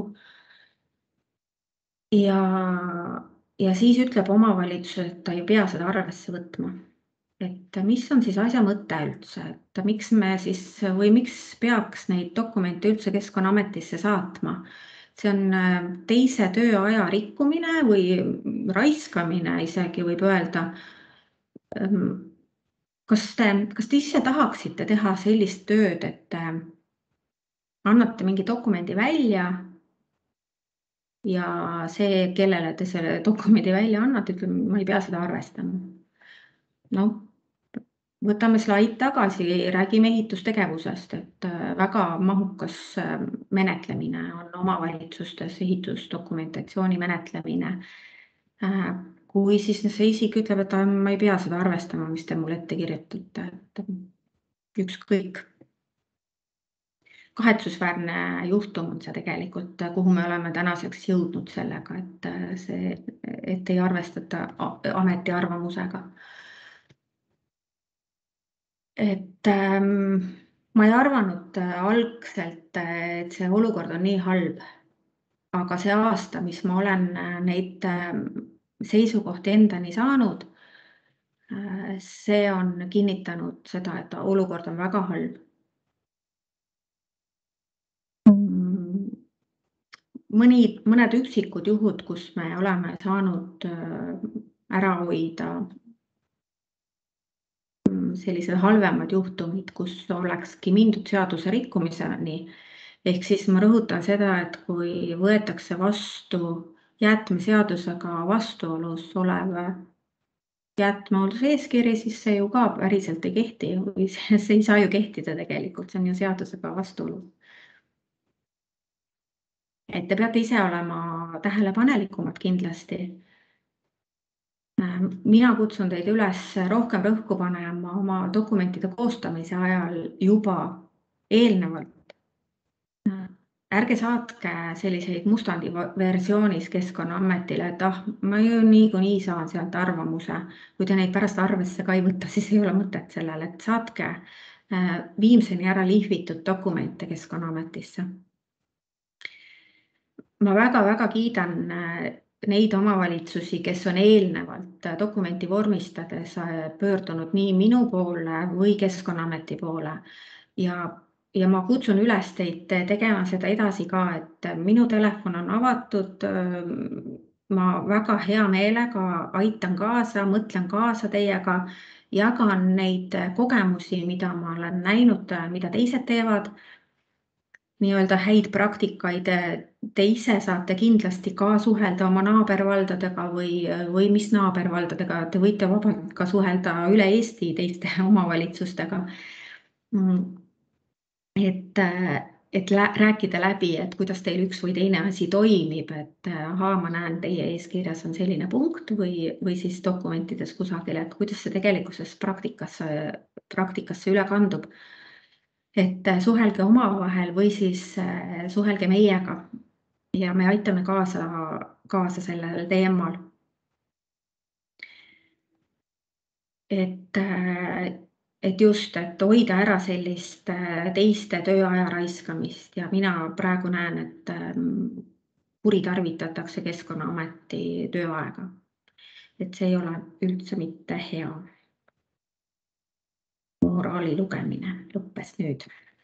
Ja, ja siis ütleb omavalitsus, et ta ei pea seda arvesse võtma. Et mis on siis asja mõte üldse, et miks me siis või miks peaks neid dokumente üldse Keskkonnaametisse saatma? See on teise tööaja rikkumine või raiskamine isegi võib öelda. Kas te, kas te ise tahaksite teha sellist tööd, et annate mingi dokumendi välja ja see, kellele te selle dokumendi välja annate, ütleme, ma ei pea seda arvestama. No, võtame slaid tagasi, räägime ehitustegevusest, et väga mahukas menetlemine on omavalitsustes, ehitusdokumentatsiooni menetlemine. Kui siis see isik ütleb, et ma ei pea seda arvestama, mis te mulle ette kirjutate, et ükskõik. Kahetsusväärne juhtum on see tegelikult, kuhu me oleme tänaseks jõudnud sellega, et, see, et ei arvestata ameti arvamusega. Et ähm, ma ei arvanud algselt, et see olukord on nii halb, aga see aasta, mis ma olen neid seisukohti endani saanud, see on kinnitanud seda, et olukord on väga halb. Mõni, mõned üksikud juhud, kus me oleme saanud ära hoida sellised halvemad juhtumid, kus olekski mindud seaduse rikkumiseni. Ehk siis ma rõhutan seda, et kui võetakse vastu jäätmeseadusega vastuolus olev jäätmehoolduse eeskiri, siis see ju ka päriselt ei kehti või see ei saa ju kehtida tegelikult, see on ju seadusega vastuolus. Et te peate ise olema tähelepanelikumad kindlasti. Mina kutsun teid üles rohkem rõhku panema oma dokumentide koostamise ajal juba eelnevalt. Ärge saatke selliseid mustandi versioonis Keskkonnaametile, et ah, ma ju niikuinii saan sealt arvamuse. Kui te neid pärast arvesse ka ei võtta, siis ei ole mõtet sellele, et saatke viimseni ära lihvitud dokumente Keskkonnaametisse. Ma väga-väga kiidan neid omavalitsusi, kes on eelnevalt dokumenti vormistades pöördunud nii minu poole või Keskkonnaameti poole. Ja, ja ma kutsun üles teid tegema seda edasi ka, et minu telefon on avatud. Ma väga hea meelega aitan kaasa, mõtlen kaasa teiega, jagan neid kogemusi, mida ma olen näinud, mida teised teevad. Nii-öelda häid praktikaid te ise saate kindlasti ka suhelda oma naabervaldadega või, või mis naabervaldadega. Te võite vabalt ka suhelda üle Eesti teiste omavalitsustega. Et, et rääkida läbi, et kuidas teil üks või teine asi toimib, et aha, ma näen, teie eeskirjas on selline punkt või, või siis dokumentides kusagil, et kuidas see tegelikkuses praktikasse, praktikasse üle kandub. Et suhelge omavahel või siis suhelge meiega ja me aitame kaasa, kaasa sellel teemal. Et, et just, et hoida ära sellist teiste tööaja raiskamist ja mina praegu näen, et kuritarvitatakse Keskkonnaameti tööaega. Et see ei ole üldse mitte hea. Moraali lugemine lõppes nüüd.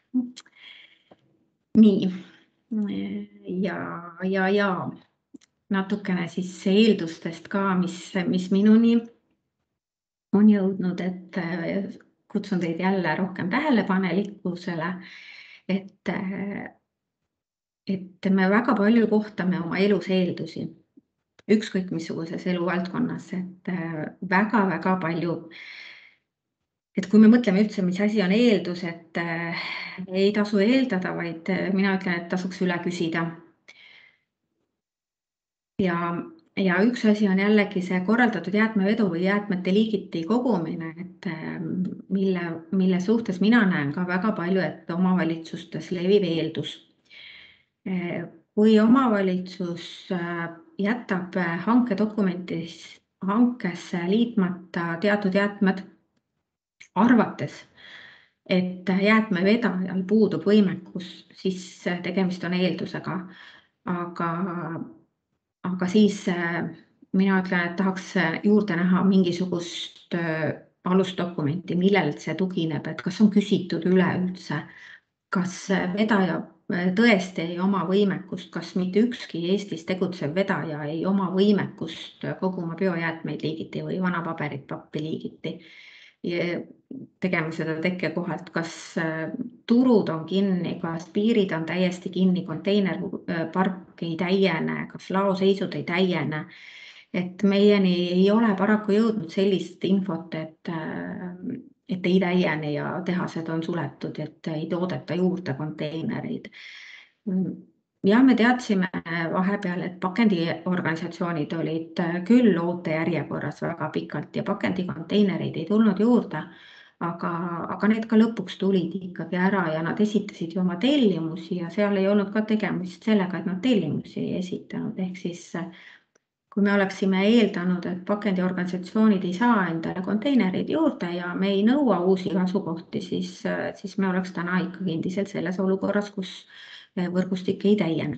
Nii, ja, ja, ja natukene siis eeldustest ka, mis, mis minuni on jõudnud, et kutsun teid jälle rohkem tähelepanelikkusele, et, et me väga palju kohtame oma elus eeldusi, ükskõik missuguses eluvaldkonnas, et väga-väga palju. Et kui me mõtleme üldse, mis asi on eeldus, et äh, ei tasu eeldada, vaid mina ütlen, et tasuks üle küsida. Ja, ja üks asi on jällegi see korraldatud jäätmevedu või jäätmete liigiti kogumine, et mille, mille suhtes mina näen ka väga palju, et omavalitsustes levib eeldus. Kui omavalitsus jätab hankedokumentis hankesse liitmata teatud jäätmed, arvates, et jäätmevedajal puudub võimekus, siis tegemist on eeldusega, aga Aga siis mina ütlen, et tahaks juurde näha mingisugust alusdokumenti, millel see tugineb, et kas on küsitud üleüldse, kas vedaja tõesti ei oma võimekust, kas mitte ükski Eestis tegutsev vedaja ei oma võimekust koguma biojäätmeid liigiti või vana paberit, pappi liigiti. Tegema seda tekkekohalt, kas turud on kinni, kas piirid on täiesti kinni, konteinerpark ei täiene, kas laoseisud ei täiene. Et meieni ei ole paraku jõudnud sellist infot, et, et ei täiene ja tehased on suletud, et ei toodeta juurde konteinereid. Ja me teadsime vahepeal, et pakendiorganisatsioonid olid küll ootejärjekorras väga pikalt ja pakendikonteinereid ei tulnud juurde, aga, aga need ka lõpuks tulid ikkagi ära ja nad esitasid ju oma tellimusi ja seal ei olnud ka tegemist sellega, et nad tellimusi ei esitanud. Ehk siis, kui me oleksime eeldanud, et pakendiorganisatsioonid ei saa endale konteinereid juurde ja me ei nõua uusi asukohti, siis, siis me oleks täna ikkagi endiselt selles olukorras, kus võrgustik ei täiene.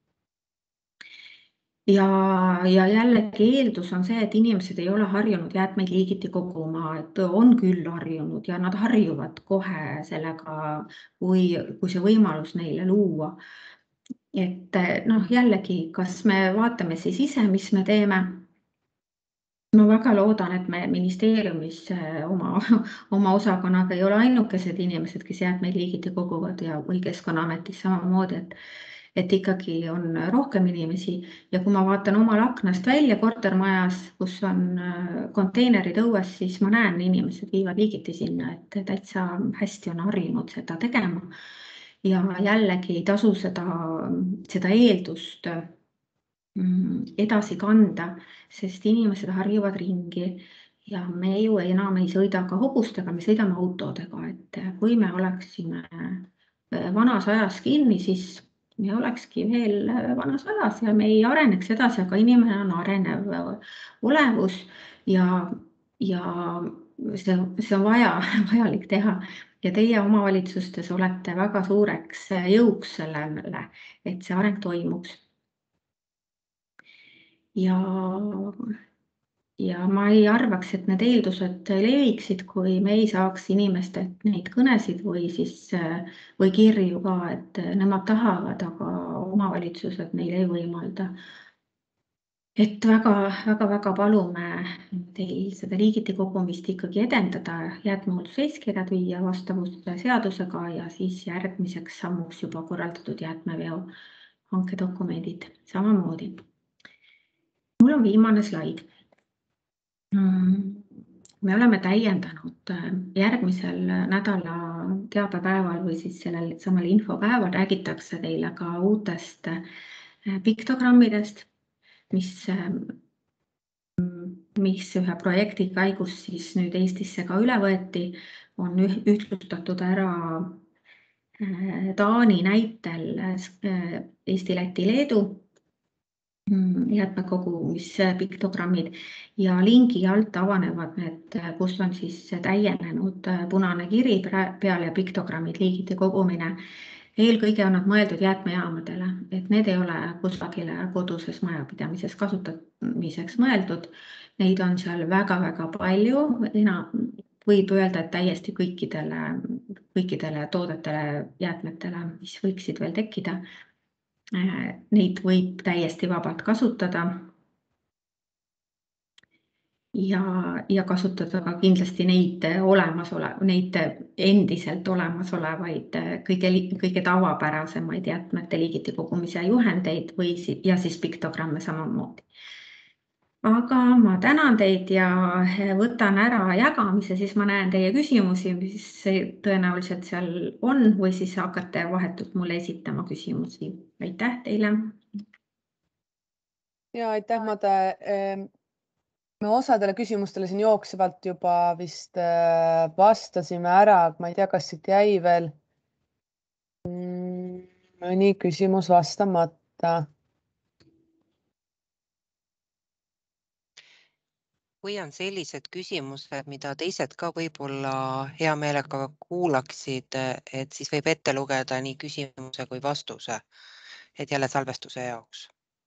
Ja, ja jällegi eeldus on see, et inimesed ei ole harjunud jäätmeid liigiti koguma, et on küll harjunud ja nad harjuvad kohe sellega, kui, kui see võimalus neile luua. Et noh, jällegi, kas me vaatame siis ise, mis me teeme? Ma väga loodan, et me ministeeriumis oma, oma osakonnaga ei ole ainukesed inimesed, kes jäätmeid liigiti koguvad ja või Keskkonnaametis samamoodi, et, et ikkagi on rohkem inimesi. Ja kui ma vaatan omal aknast välja kortermajas, kus on konteinerid õues, siis ma näen, inimesed viivad liigiti sinna, et täitsa hästi on harjunud seda tegema. Ja jällegi ei tasu seda, seda eeldust edasi kanda, sest inimesed harjuvad ringi ja me ju enam ei sõida ka hobustega, me sõidame autodega, et kui me oleksime vanas ajas kinni, siis me olekski veel vanas ajas ja me ei areneks edasi, aga inimene on arenev olevus ja, ja see, see on vaja, vajalik teha. Ja teie omavalitsustes olete väga suureks jõuks sellele, et see areng toimuks. Ja, ja ma ei arvaks, et need eeldused leviksid, kui me ei saaks inimestelt neid kõnesid või siis või kirju ka, et nemad tahavad, aga omavalitsused neile ei võimalda. Et väga, väga, väga palume teil seda liigiti kogumist ikkagi edendada, jäätmehoolduse-eeskirjad viia vastavusse seadusega ja siis järgmiseks sammuks juba korraldatud jäätmeveo hankedokumendid samamoodi. Mul on viimane slaid. Me oleme täiendanud järgmisel nädala teabepäeval või siis sellel samal infopäeval räägitakse teile ka uutest piktogrammidest, mis, mis ühe projekti käigus siis nüüd Eestisse ka üle võeti, on ühtlustatud ära Taani näitel Eesti, Läti, Leedu jäätmekogumispiktogrammid ja lingi alt avanevad need, kus on siis täienenud punane kiri peal ja piktogrammid liigiti kogumine. Eelkõige on nad mõeldud jäätmejaamadele, et need ei ole kusagile koduses majapidamises kasutamiseks mõeldud. Neid on seal väga-väga palju, võib öelda, et täiesti kõikidele, kõikidele toodetele, jäätmetele, mis võiksid veel tekkida. Neid võib täiesti vabalt kasutada. ja, ja kasutada ka kindlasti neid olemasole, neid endiselt olemasolevaid kõige, kõige tavapärasemaid jäätmete liigiti kogumise juhendeid või ja siis piktogramme samamoodi. Aga ma tänan teid ja võtan ära jagamise, siis ma näen teie küsimusi, mis tõenäoliselt seal on või siis hakkate vahetult mulle esitama küsimusi. Aitäh teile! Ja aitäh, Made! Me osadele küsimustele siin jooksevalt juba vist vastasime ära, ma ei tea, kas siit jäi veel mõni küsimus vastamata. Kui on sellised küsimused, mida teised ka võib-olla hea meelega kuulaksid, et siis võib ette lugeda nii küsimuse kui vastuse, et jälle salvestuse jaoks.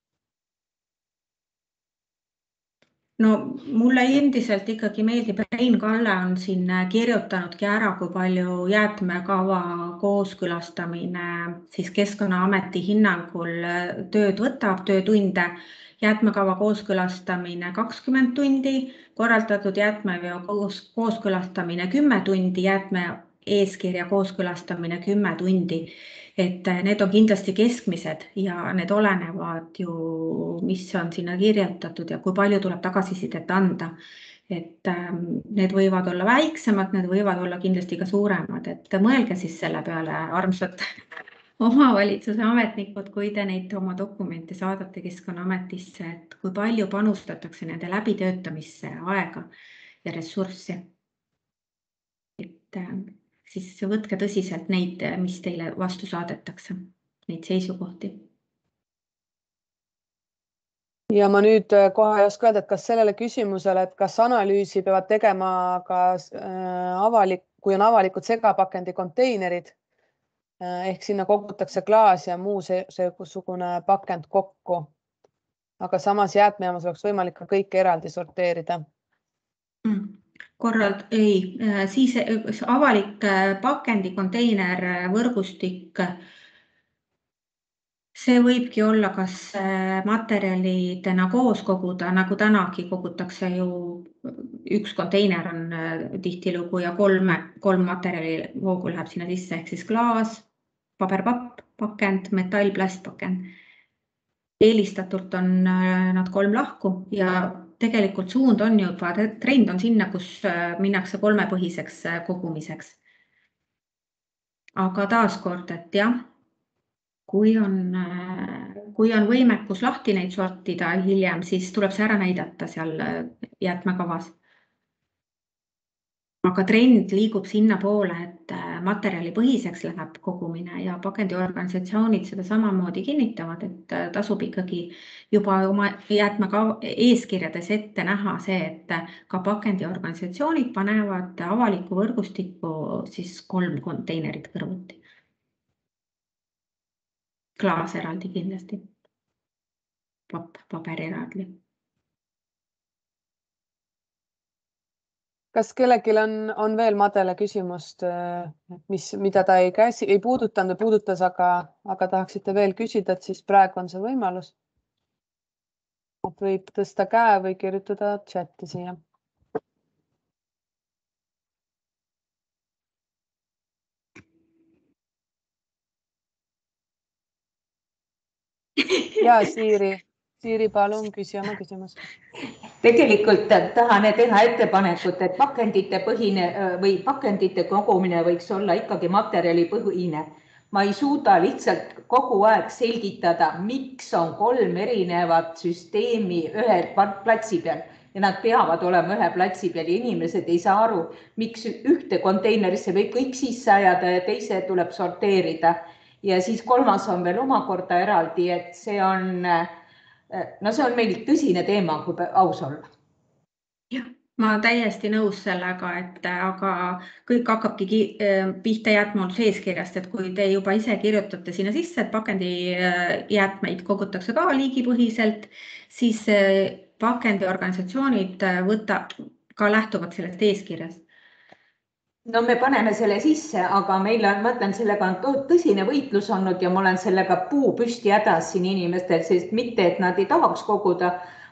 No mulle endiselt ikkagi meeldib, Rein Kalle on siin kirjutanudki ära, kui palju jäätmekava kooskülastamine siis Keskkonnaameti hinnangul tööd võtab, töötunde. Jäätmekava kooskülastamine kakskümmend tundi, korraldatud jäätmeveo kooskülastamine kümme tundi, jäätme eeskirja kooskülastamine kümme tundi. Et need on kindlasti keskmised ja need olenevad ju, mis on sinna kirjutatud ja kui palju tuleb tagasisidet anda. Et need võivad olla väiksemad, need võivad olla kindlasti ka suuremad, et mõelge siis selle peale, armsad omavalitsuse ametnikud, kui te neid oma dokumente saadate Keskkonnaametisse, et kui palju panustatakse nende läbitöötamisse aega ja ressurssi. Et siis võtke tõsiselt neid, mis teile vastu saadetakse, neid seisukohti. Ja ma nüüd kohe ei oska öelda, et kas sellele küsimusele, et kas analüüsi peavad tegema ka avalik, kui on avalikud segapakendi konteinerid, ehk sinna kogutakse klaas ja muu seesugune pakend kokku. Aga samas jäätmejaamas oleks võimalik ka kõike eraldi sorteerida. Mm. Korrald, ei, siis avalik pakendi konteiner võrgustik, see võibki olla kas materjalidena koos koguda, nagu tänagi kogutakse ju, üks konteiner on tihtilugu ja kolm, kolm materjali voogu läheb sinna sisse, ehk siis klaas, paberpapp, pakend, metall, plastpakend. Eelistatult on nad kolm lahku ja tegelikult suund on juba, trend on sinna, kus minnakse kolmepõhiseks kogumiseks. Aga taaskord, et jah, kui on, kui on võimekus lahti neid sortida hiljem, siis tuleb see ära näidata seal jäätmekavas. Aga trend liigub sinna poole, et materjalipõhiseks läheb kogumine ja pakendiorganisatsioonid seda samamoodi kinnitavad, et tasub ikkagi juba oma jäätmekava eeskirjades ette näha see, et ka pakendiorganisatsioonid panevad avaliku võrgustikku siis kolm konteinerit kõrvuti. Klaas eraldi kindlasti. Papp, paber eraldi. Kas kellelgi on, on veel Madele küsimust, mis, mida ta ei, käsi, ei puudutanud või puudutas, aga, aga tahaksite veel küsida, et siis praegu on see võimalus. Võib tõsta käe või kirjutada chati siia. Ja Siiri, Siiri, palun küsi oma küsimus. Tegelikult tahan teha ettepanekut, et pakendite põhine või pakendite kogumine võiks olla ikkagi materjalipõhine. Ma ei suuda lihtsalt kogu aeg selgitada, miks on kolm erinevat süsteemi ühe platsi peal ja nad peavad olema ühe platsi peal ja inimesed ei saa aru, miks ühte konteinerisse võib kõik sisse ajada ja teise tuleb sorteerida. Ja siis kolmas on veel omakorda eraldi, et see on... No see on meil tõsine teema, kui aus olla. Ja, ma täiesti nõus sellega, et aga kõik hakkabki pihta jäätmehalduse eeskirjast, et kui te juba ise kirjutate sinna sisse, et pakendi jäätmeid kogutakse ka liigipõhiselt, siis pakendiorganisatsioonid võtta, ka lähtuvad sellest eeskirjast. No me paneme selle sisse, aga meil on, mõtlen, sellega on tõsine võitlus olnud ja ma olen sellega puu püsti hädas siin inimestel, sest mitte, et nad ei tahaks koguda,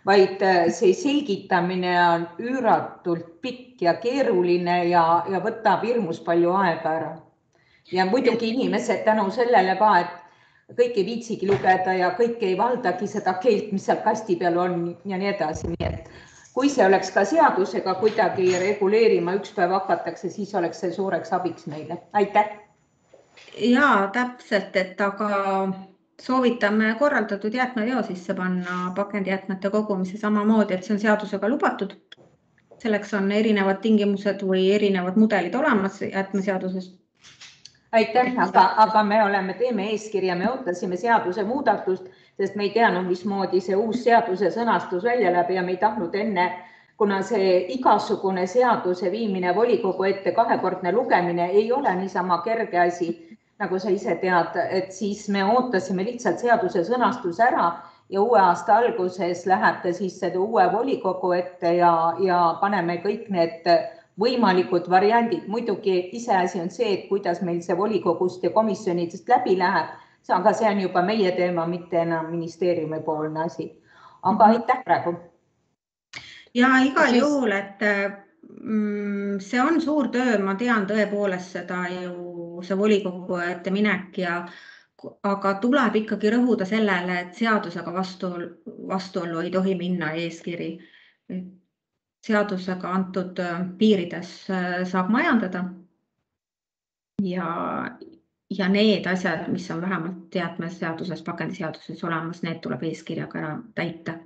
vaid see selgitamine on üüratult pikk ja keeruline ja, ja võtab hirmus palju aega ära. Ja muidugi inimesed tänu sellele ka, et kõik ei viitsigi lugeda ja kõik ei valdagi seda keelt, mis seal kasti peal on ja nii edasi. Nii et kui see oleks ka seadusega kuidagi reguleerima üks päev hakatakse, siis oleks see suureks abiks meile. Aitäh! Jaa, täpselt, et aga soovitame korraldatud jäätmeveo sisse panna pakendijäätmete kogumise samamoodi, et see on seadusega lubatud. Selleks on erinevad tingimused või erinevad mudelid olemas jäätmeseaduses. Aitäh, aga, aga me oleme, teeme eeskirja, me ootasime seaduse muudatust, sest me ei teadnud, mismoodi see uus seaduse sõnastus välja läbi ja me ei tahtnud enne, kuna see igasugune seaduse viimine volikogu ette kahekordne lugemine ei ole niisama kerge asi, nagu sa ise tead, et siis me ootasime lihtsalt seaduse sõnastus ära ja uue aasta alguses läheb ta siis seda uue volikogu ette ja, ja paneme kõik need võimalikud variandid. Muidugi iseasi on see, et kuidas meil see volikogust ja komisjonidest läbi läheb, aga see on juba meie teema, mitte enam ministeeriumi poolne asi. Aga aitäh praegu. Ja igal juhul, et mm, see on suur töö, ma tean tõepoolest seda ju see volikogu ette minek ja aga tuleb ikkagi rõhuda sellele, et seadusega vastu, vastuollu ei tohi minna eeskiri. Seadusega antud piirides saab majandada ja, ja need asjad, mis on vähemalt jäätmeseaduses, pakendiseaduses olemas, need tuleb eeskirjaga ära täita.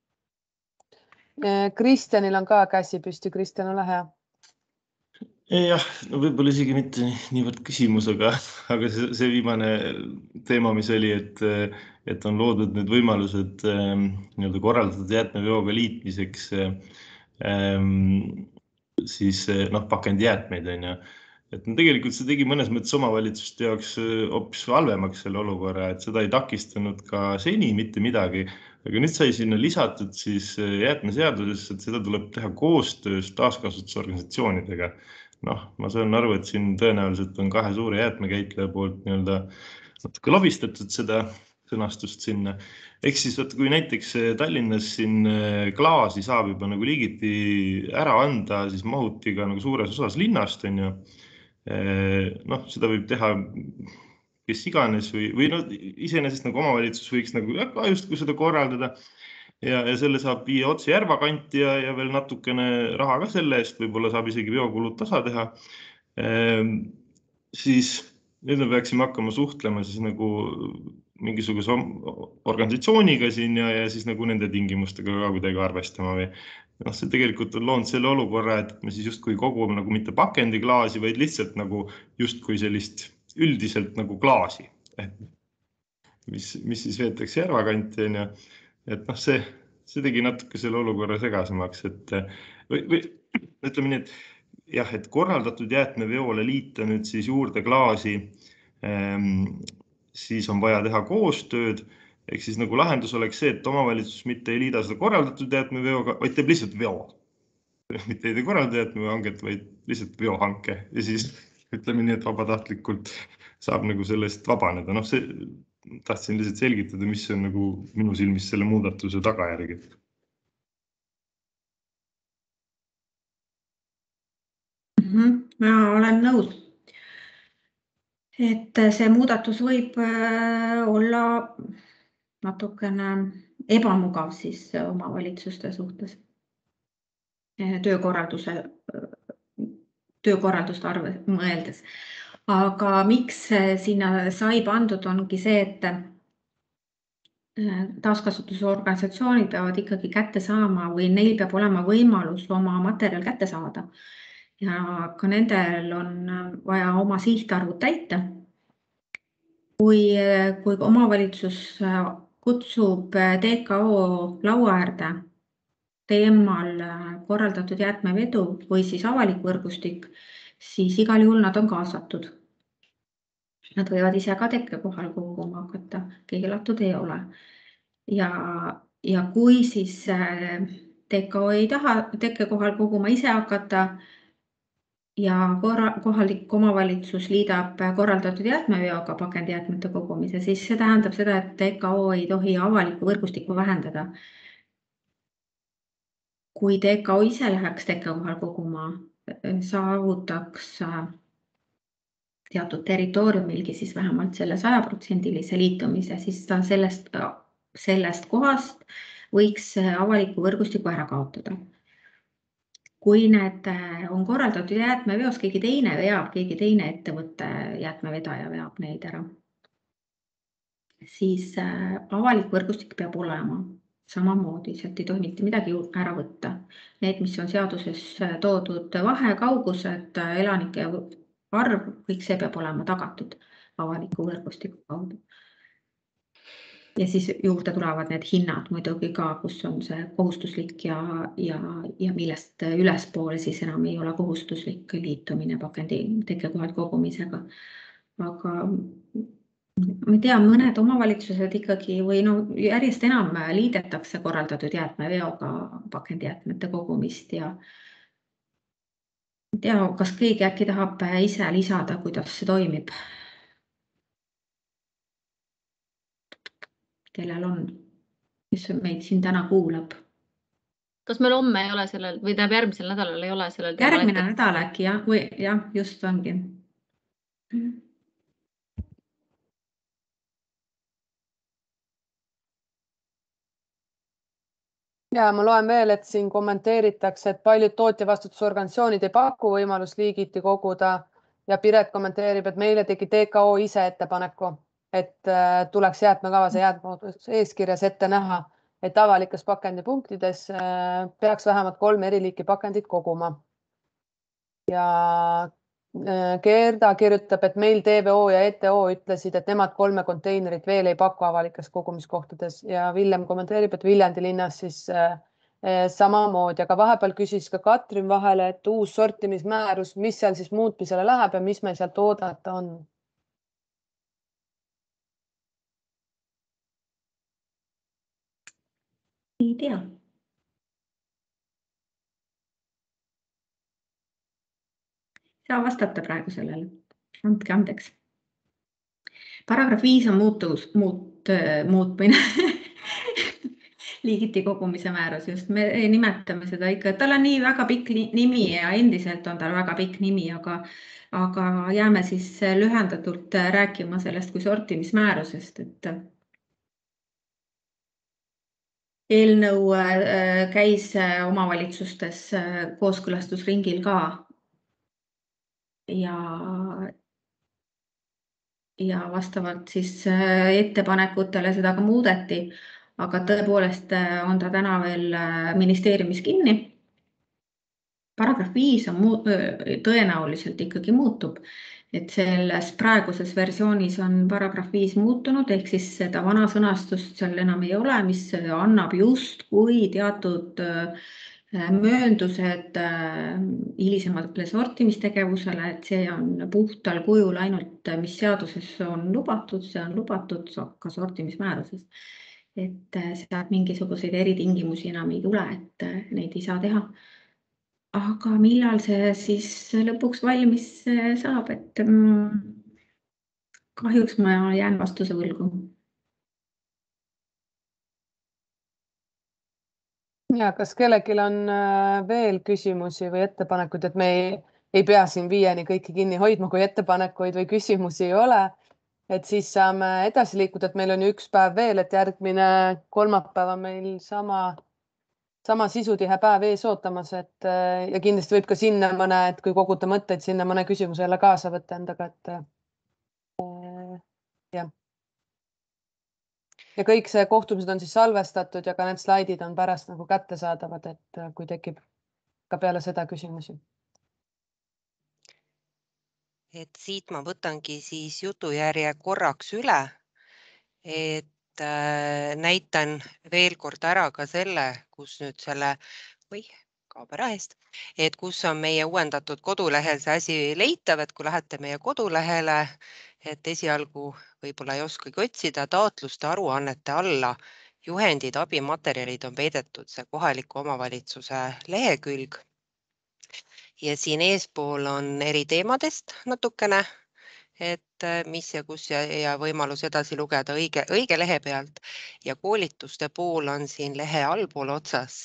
Kristjanil on ka käsi püsti. Kristjan, ole hea. Jah, no võib-olla isegi mitte niivõrd küsimus, aga, aga see, see viimane teema, mis oli, et, et on loodud need võimalused nii-öelda korraldatud jäätmeveoga liitmiseks siis noh, pakendijäätmeid on ju. Et no tegelikult see tegi mõnes mõttes omavalitsuste jaoks hoopis halvemaks selle olukorra, et seda ei takistanud ka seni mitte midagi. Aga nüüd sai sinna lisatud siis jäätmeseadusesse, et seda tuleb teha koostöös taaskasutusorganisatsioonidega. Noh, ma saan aru, et siin tõenäoliselt on kahe suure jäätmekäitleja poolt nii-öelda natuke lobistatud seda sõnastust sinna. Ehk siis, kui näiteks Tallinnas siin klaasi saab juba nagu liigiti ära anda, siis mahutiga nagu suures osas linnast on ju. Noh, seda võib teha kes iganes või, või no, iseenesest nagu omavalitsus võiks nagu ka justkui seda korraldada ja, ja selle saab viia otse järvakanti ja, ja veel natukene raha ka selle eest, võib-olla saab isegi veokulud tasa teha. Ehm, siis nüüd me peaksime hakkama suhtlema siis nagu mingisuguse organisatsiooniga siin ja, ja siis nagu nende tingimustega ka kuidagi arvestama või. No, see tegelikult on loonud selle olukorra, et me siis justkui kogume nagu mitte pakendiklaasi, vaid lihtsalt nagu justkui sellist üldiselt nagu klaasi, mis, mis siis veetakse järvakanti. Ja, et noh, see, see tegi natuke selle olukorra segasemaks, et või, või ütleme nii, et jah, et korraldatud jäätmeveole liita nüüd siis juurde klaasi, ähm, siis on vaja teha koostööd. Ehk siis nagu lahendus oleks see, et omavalitsus mitte ei liida seda korraldatud jäätmeveoga, vaid teeb lihtsalt veo. Mitte ei tee korraldatud jäätmehanget, vaid lihtsalt veohanke. Ja siis ütleme nii, et vabatahtlikult saab nagu sellest vabaneda. Noh, see, tahtsin lihtsalt selgitada, mis on nagu minu silmis selle muudatuse tagajärgi. Mm-hmm. Ma olen nõus. Et see muudatus võib olla natukene ebamugav siis omavalitsuste suhtes töökorralduse, töökorraldust arve mõeldes. Aga miks sinna sai pandud ongi see, et taaskasutusorganisatsioonid peavad ikkagi kätte saama või neil peab olema võimalus oma materjal kätte saada. Ja ka nendel on vaja oma sihtarvud täita. Kui, kui omavalitsus kutsub D K O laua äärde teemal korraldatud jäätmevedu või siis avalik võrgustik, siis igal juhul nad on kaasatud. Nad võivad ise ka tekkekohal koguma hakata, keegi latud ei ole. Ja, ja kui siis D K O ei taha tekkekohal koguma ise hakata, ja kohalik omavalitsus liidab korraldatud jäätmeveoga pakendijäätmete kogumise, siis see tähendab seda, et D K O ei tohi avalikku võrgustikku vähendada. kui T K O ise läheks tekkekohal koguma, saavutaks teatud territooriumilgi siis vähemalt selle sajaprotsendilise liitumise, siis ta sellest, sellest kohast võiks avaliku võrgustiku ära kaotada. Kui need on korraldatud jäätmeveos, keegi teine veab, keegi teine ettevõtte jäätmevedaja veab neid ära, siis avalik võrgustik peab olema samamoodi, sealt ei tohi mitte midagi ära võtta. Need, mis on seaduses toodud vahekaugused, elanike arv, kõik see peab olema tagatud avaliku võrgustiku kaudu. Ja siis juurde tulevad need hinnad muidugi ka, kus on see kohustuslik ja, ja, ja millest ülespoole siis enam ei ole kohustuslik liitumine pakendi tekkekohalt kogumisega. Aga ma tean, mõned omavalitsused ikkagi või no järjest enam liidetakse korraldatud jäätmeveoga pakendijäätmete kogumist ja ei tea, kas keegi äkki tahab ise lisada, kuidas see toimib? Kellel on, kes meid siin täna kuulab? Kas meil homme ei ole sellel või tähendab järgmisel nädalal ei ole sellel? Järgmine nädal äkki jah, või jah, just ongi. Ja ma loen veel, et siin kommenteeritakse, et paljud tootjavastutusorganisatsioonid ei paku võimalust liigiti koguda ja Piret kommenteerib, et meile tegi T K O ise ettepaneku, et tuleks jäätmekavas ja jäätmeohutuse eeskirjas ette näha, et avalikes pakendipunktides peaks vähemalt kolm eriliiki pakendit koguma. Ja Gerda kirjutab, et meil T V O ja E T O ütlesid, et nemad kolme konteinerit veel ei paku avalikes kogumiskohtades ja Villem kommenteerib, et Viljandi linnas siis samamoodi, aga vahepeal küsis ka Katrin vahele, et uus sortimismäärus, mis seal siis muutmisele läheb ja mis meil sealt oodata on? Ei tea. Saa vastata praegu sellele. Andke andeks. Paragrahv viis on muutus, muut, muutmine. Liigiti kogumise määrus, just me nimetame seda ikka, et tal on nii väga pikk nimi ja endiselt on tal väga pikk nimi, aga, aga jääme siis lühendatult rääkima sellest kui sortimismäärusest, et eelnõu käis omavalitsustes kooskõlastusringil ka ja, ja vastavalt siis ettepanekutele seda ka muudeti, aga tõepoolest on ta täna veel ministeeriumis kinni. Paragrahv viis on muu, tõenäoliselt ikkagi muutub, et selles praeguses versioonis on paragrahv viis muutunud, ehk siis seda vana sõnastust seal enam ei ole, mis annab just kui teatud mööndused hilisemale sortimistegevusele, et see on puhtal kujul ainult, mis seaduses on lubatud, see on lubatud ka sortimismääruses. Et sealt mingisuguseid eritingimusi enam ei tule, et neid ei saa teha. Aga millal see siis lõpuks valmis saab, et kahjuks ma jään vastuse võlgu. Ja kas kellelgi on veel küsimusi või ettepanekuid, et me ei, ei pea siin viieni kõiki kinni hoidma, kui ettepanekuid või küsimusi ei ole, et siis saame edasi liikuda, et meil on üks päev veel, et järgmine kolmapäev on meil sama, sama sisutihe päev ees ootamas, et ja kindlasti võib ka sinna mõne, et kui koguta mõtteid, sinna mõne küsimuse jälle kaasa võtta endaga, et jah. Ja kõik see kohtumised on siis salvestatud ja ka need slaidid on pärast nagu kättesaadavad, et kui tekib ka peale seda küsimusi. Et siit ma võtangi siis jutujärje korraks üle, et äh, näitan veel kord ära ka selle, kus nüüd selle, või kaamera eest, et kus on meie uuendatud kodulehel see asi leitav, et kui lähete meie kodulehele, et esialgu võib-olla ei oskagi otsida taotluste aruannete alla juhendid, abimaterjalid on peidetud see kohaliku omavalitsuse lehekülg. Ja siin eespool on eri teemadest natukene, et mis ja kus ja, ja võimalus edasi lugeda õige, õige lehe pealt ja koolituste pool on siin lehe allpool otsas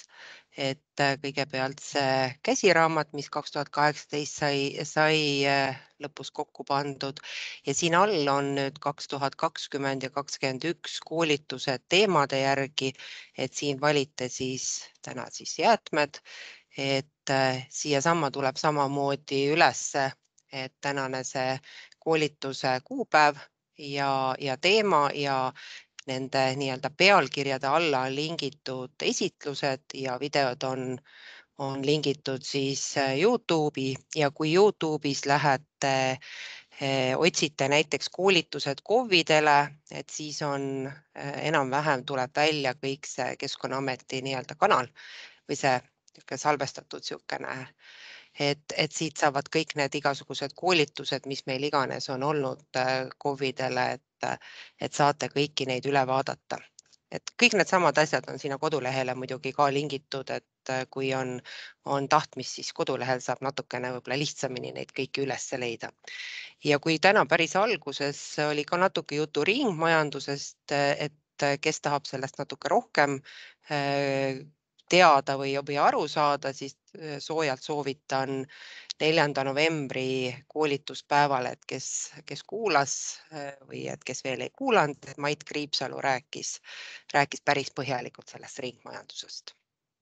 et kõigepealt see käsiraamat, mis kaks tuhat kaheksateist sai, sai lõpus kokku pandud ja siin all on nüüd kaks tuhat kakskümmend ja kakskümmend üks koolitused teemade järgi, et siin valite siis täna siis jäätmed, et siia samma tuleb samamoodi ülesse, et tänane see koolituse kuupäev ja, ja teema ja nende nii-öelda pealkirjade alla on lingitud esitlused ja videod on, on lingitud siis YouTube'i ja kui YouTube'is lähete, otsite näiteks koolitused KOV-idele, et siis on enam-vähem tuleb välja kõik see Keskkonnaameti nii-öelda kanal või see salvestatud siukene, et, et siit saavad kõik need igasugused koolitused, mis meil iganes on olnud KOV-idele, et, et saate kõiki neid üle vaadata. Et kõik need samad asjad on sinna kodulehele muidugi ka lingitud, et kui on, on tahtmist, siis kodulehel saab natukene võib-olla lihtsamini neid kõiki üles leida. Ja kui täna päris alguses oli ka natuke jutu ringmajandusest, et kes tahab sellest natuke rohkem teada või, või aru saada, siis soojalt soovitan neljanda novembri koolituspäeval, et kes, kes kuulas või et kes veel ei kuulanud, et Mait Kriipsalu rääkis, rääkis päris põhjalikult sellest ringmajandusest.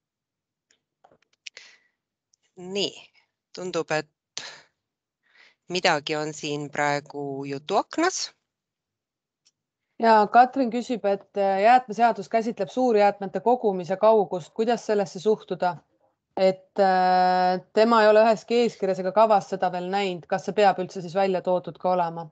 Nii, tundub, et midagi on siin praegu jutuaknas. Ja Katrin küsib, et jäätmeseadus käsitleb suurjäätmete kogumise kaugust. Kuidas sellesse suhtuda? Et tema ei ole üheski eeskirjas ega kavas seda veel näinud. Kas see peab üldse siis välja toodud ka olema?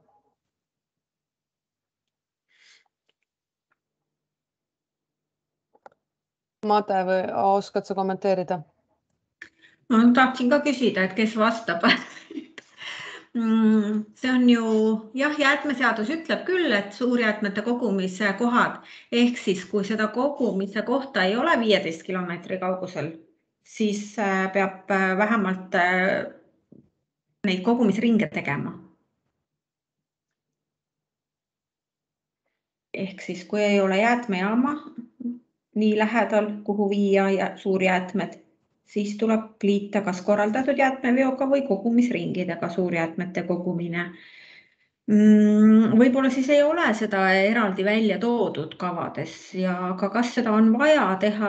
Made, või oskad sa kommenteerida? Ma tahtsin ka küsida, et kes vastab. See on ju, jah, jäätmeseadus ütleb küll, et suurjäätmete kogumise kohad, ehk siis kui seda kogumise kohta ei ole viieteist kilomeetri kaugusel, siis peab vähemalt neid kogumisringe tegema. Ehk siis kui ei ole jäätmejaama nii lähedal, kuhu viia suurjäätmed, siis tuleb liita kas korraldatud jäätmeveoga või kogumisringidega suurjäätmete kogumine. Võib-olla siis ei ole seda eraldi välja toodud kavades ja aga kas seda on vaja teha?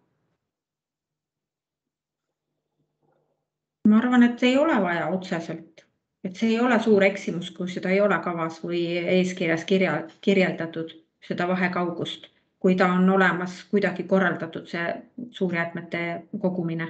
Ma arvan, et ei ole vaja otseselt. Et see ei ole suur eksimus, kui seda ei ole kavas või eeskirjas kirja, kirjeldatud seda vahekaugust, kui ta on olemas kuidagi korraldatud see suurjäätmete kogumine.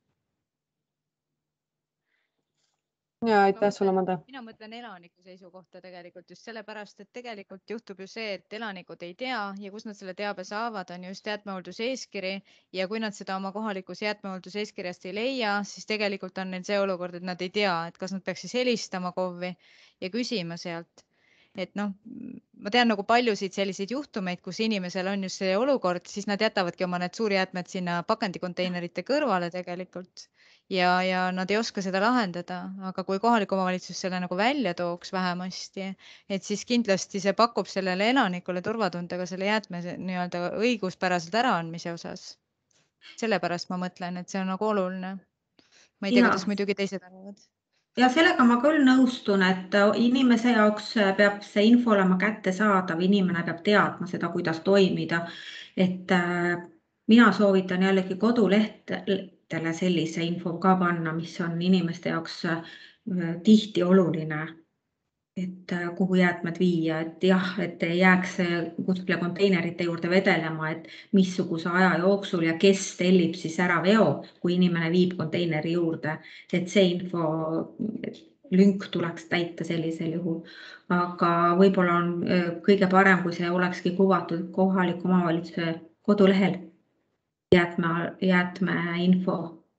Ja, aitäh sulle, Made. Mina mõtlen elaniku seisukohta tegelikult just sellepärast, et tegelikult juhtub ju see, et elanikud ei tea ja kus nad selle teabe saavad, on just jäätmehoolduse eeskiri ja kui nad seda oma kohalikus jäätmehoolduse eeskirjast ei leia, siis tegelikult on neil see olukord, et nad ei tea, et kas nad peaks siis helistama KOV-i ja küsima sealt. Et noh, ma tean nagu paljusid selliseid juhtumeid, kus inimesel on just see olukord, siis nad jätavadki oma need suurjäätmed sinna pakendikonteinerite kõrvale tegelikult ja, ja nad ei oska seda lahendada, aga kui kohalik omavalitsus selle nagu välja tooks vähemasti, et siis kindlasti see pakub sellele elanikule turvatundega selle jäätme nii-öelda õiguspäraselt äraandmise osas. Sellepärast ma mõtlen, et see on nagu oluline. Ma ei tea, kuidas muidugi teised arvavad. Ja sellega ma küll nõustun, et inimese jaoks peab see info olema kättesaadav, inimene peab teadma seda, kuidas toimida. Et mina soovitan jällegi kodulehtele sellise info ka panna, mis on inimeste jaoks tihti oluline, et kuhu jäätmed viia, et jah, et ei jääks kuskile konteinerite juurde vedelema, et missuguse aja jooksul ja kes tellib siis ära veo, kui inimene viib konteineri juurde, et see info lünk tuleks täita sellisel juhul. Aga võib-olla on kõige parem, kui see olekski kuvatud kohaliku omavalitsuse kodulehel jäätme, jäätme info.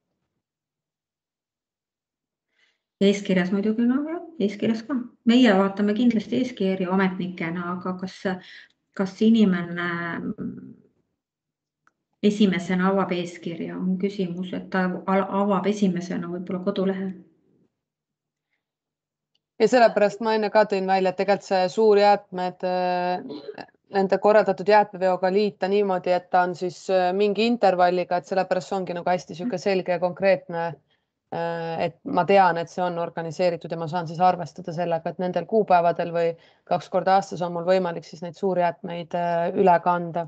Eeskirjas muidugi, no jah, eeskirjas ka. Meie vaatame kindlasti eeskirja ametnikena, aga kas, kas inimene esimesena avab eeskirja on küsimus, et ta avab esimesena võib-olla kodulehel. Ja sellepärast ma enne ka tõin välja, et tegelikult see suurjäätmed nende korraldatud jäätmeveoga liita niimoodi, et ta on siis mingi intervalliga, et sellepärast ongi nagu hästi sihuke selge ja konkreetne, et ma tean, et see on organiseeritud ja ma saan siis arvestada sellega, et nendel kuupäevadel või kaks korda aastas on mul võimalik siis neid suurjäätmeid üle kanda.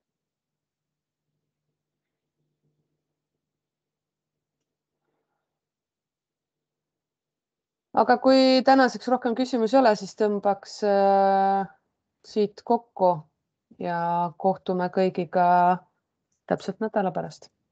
Aga kui tänaseks rohkem küsimusi ei ole, siis tõmbaks siit kokku ja kohtume kõigiga täpselt nädala pärast.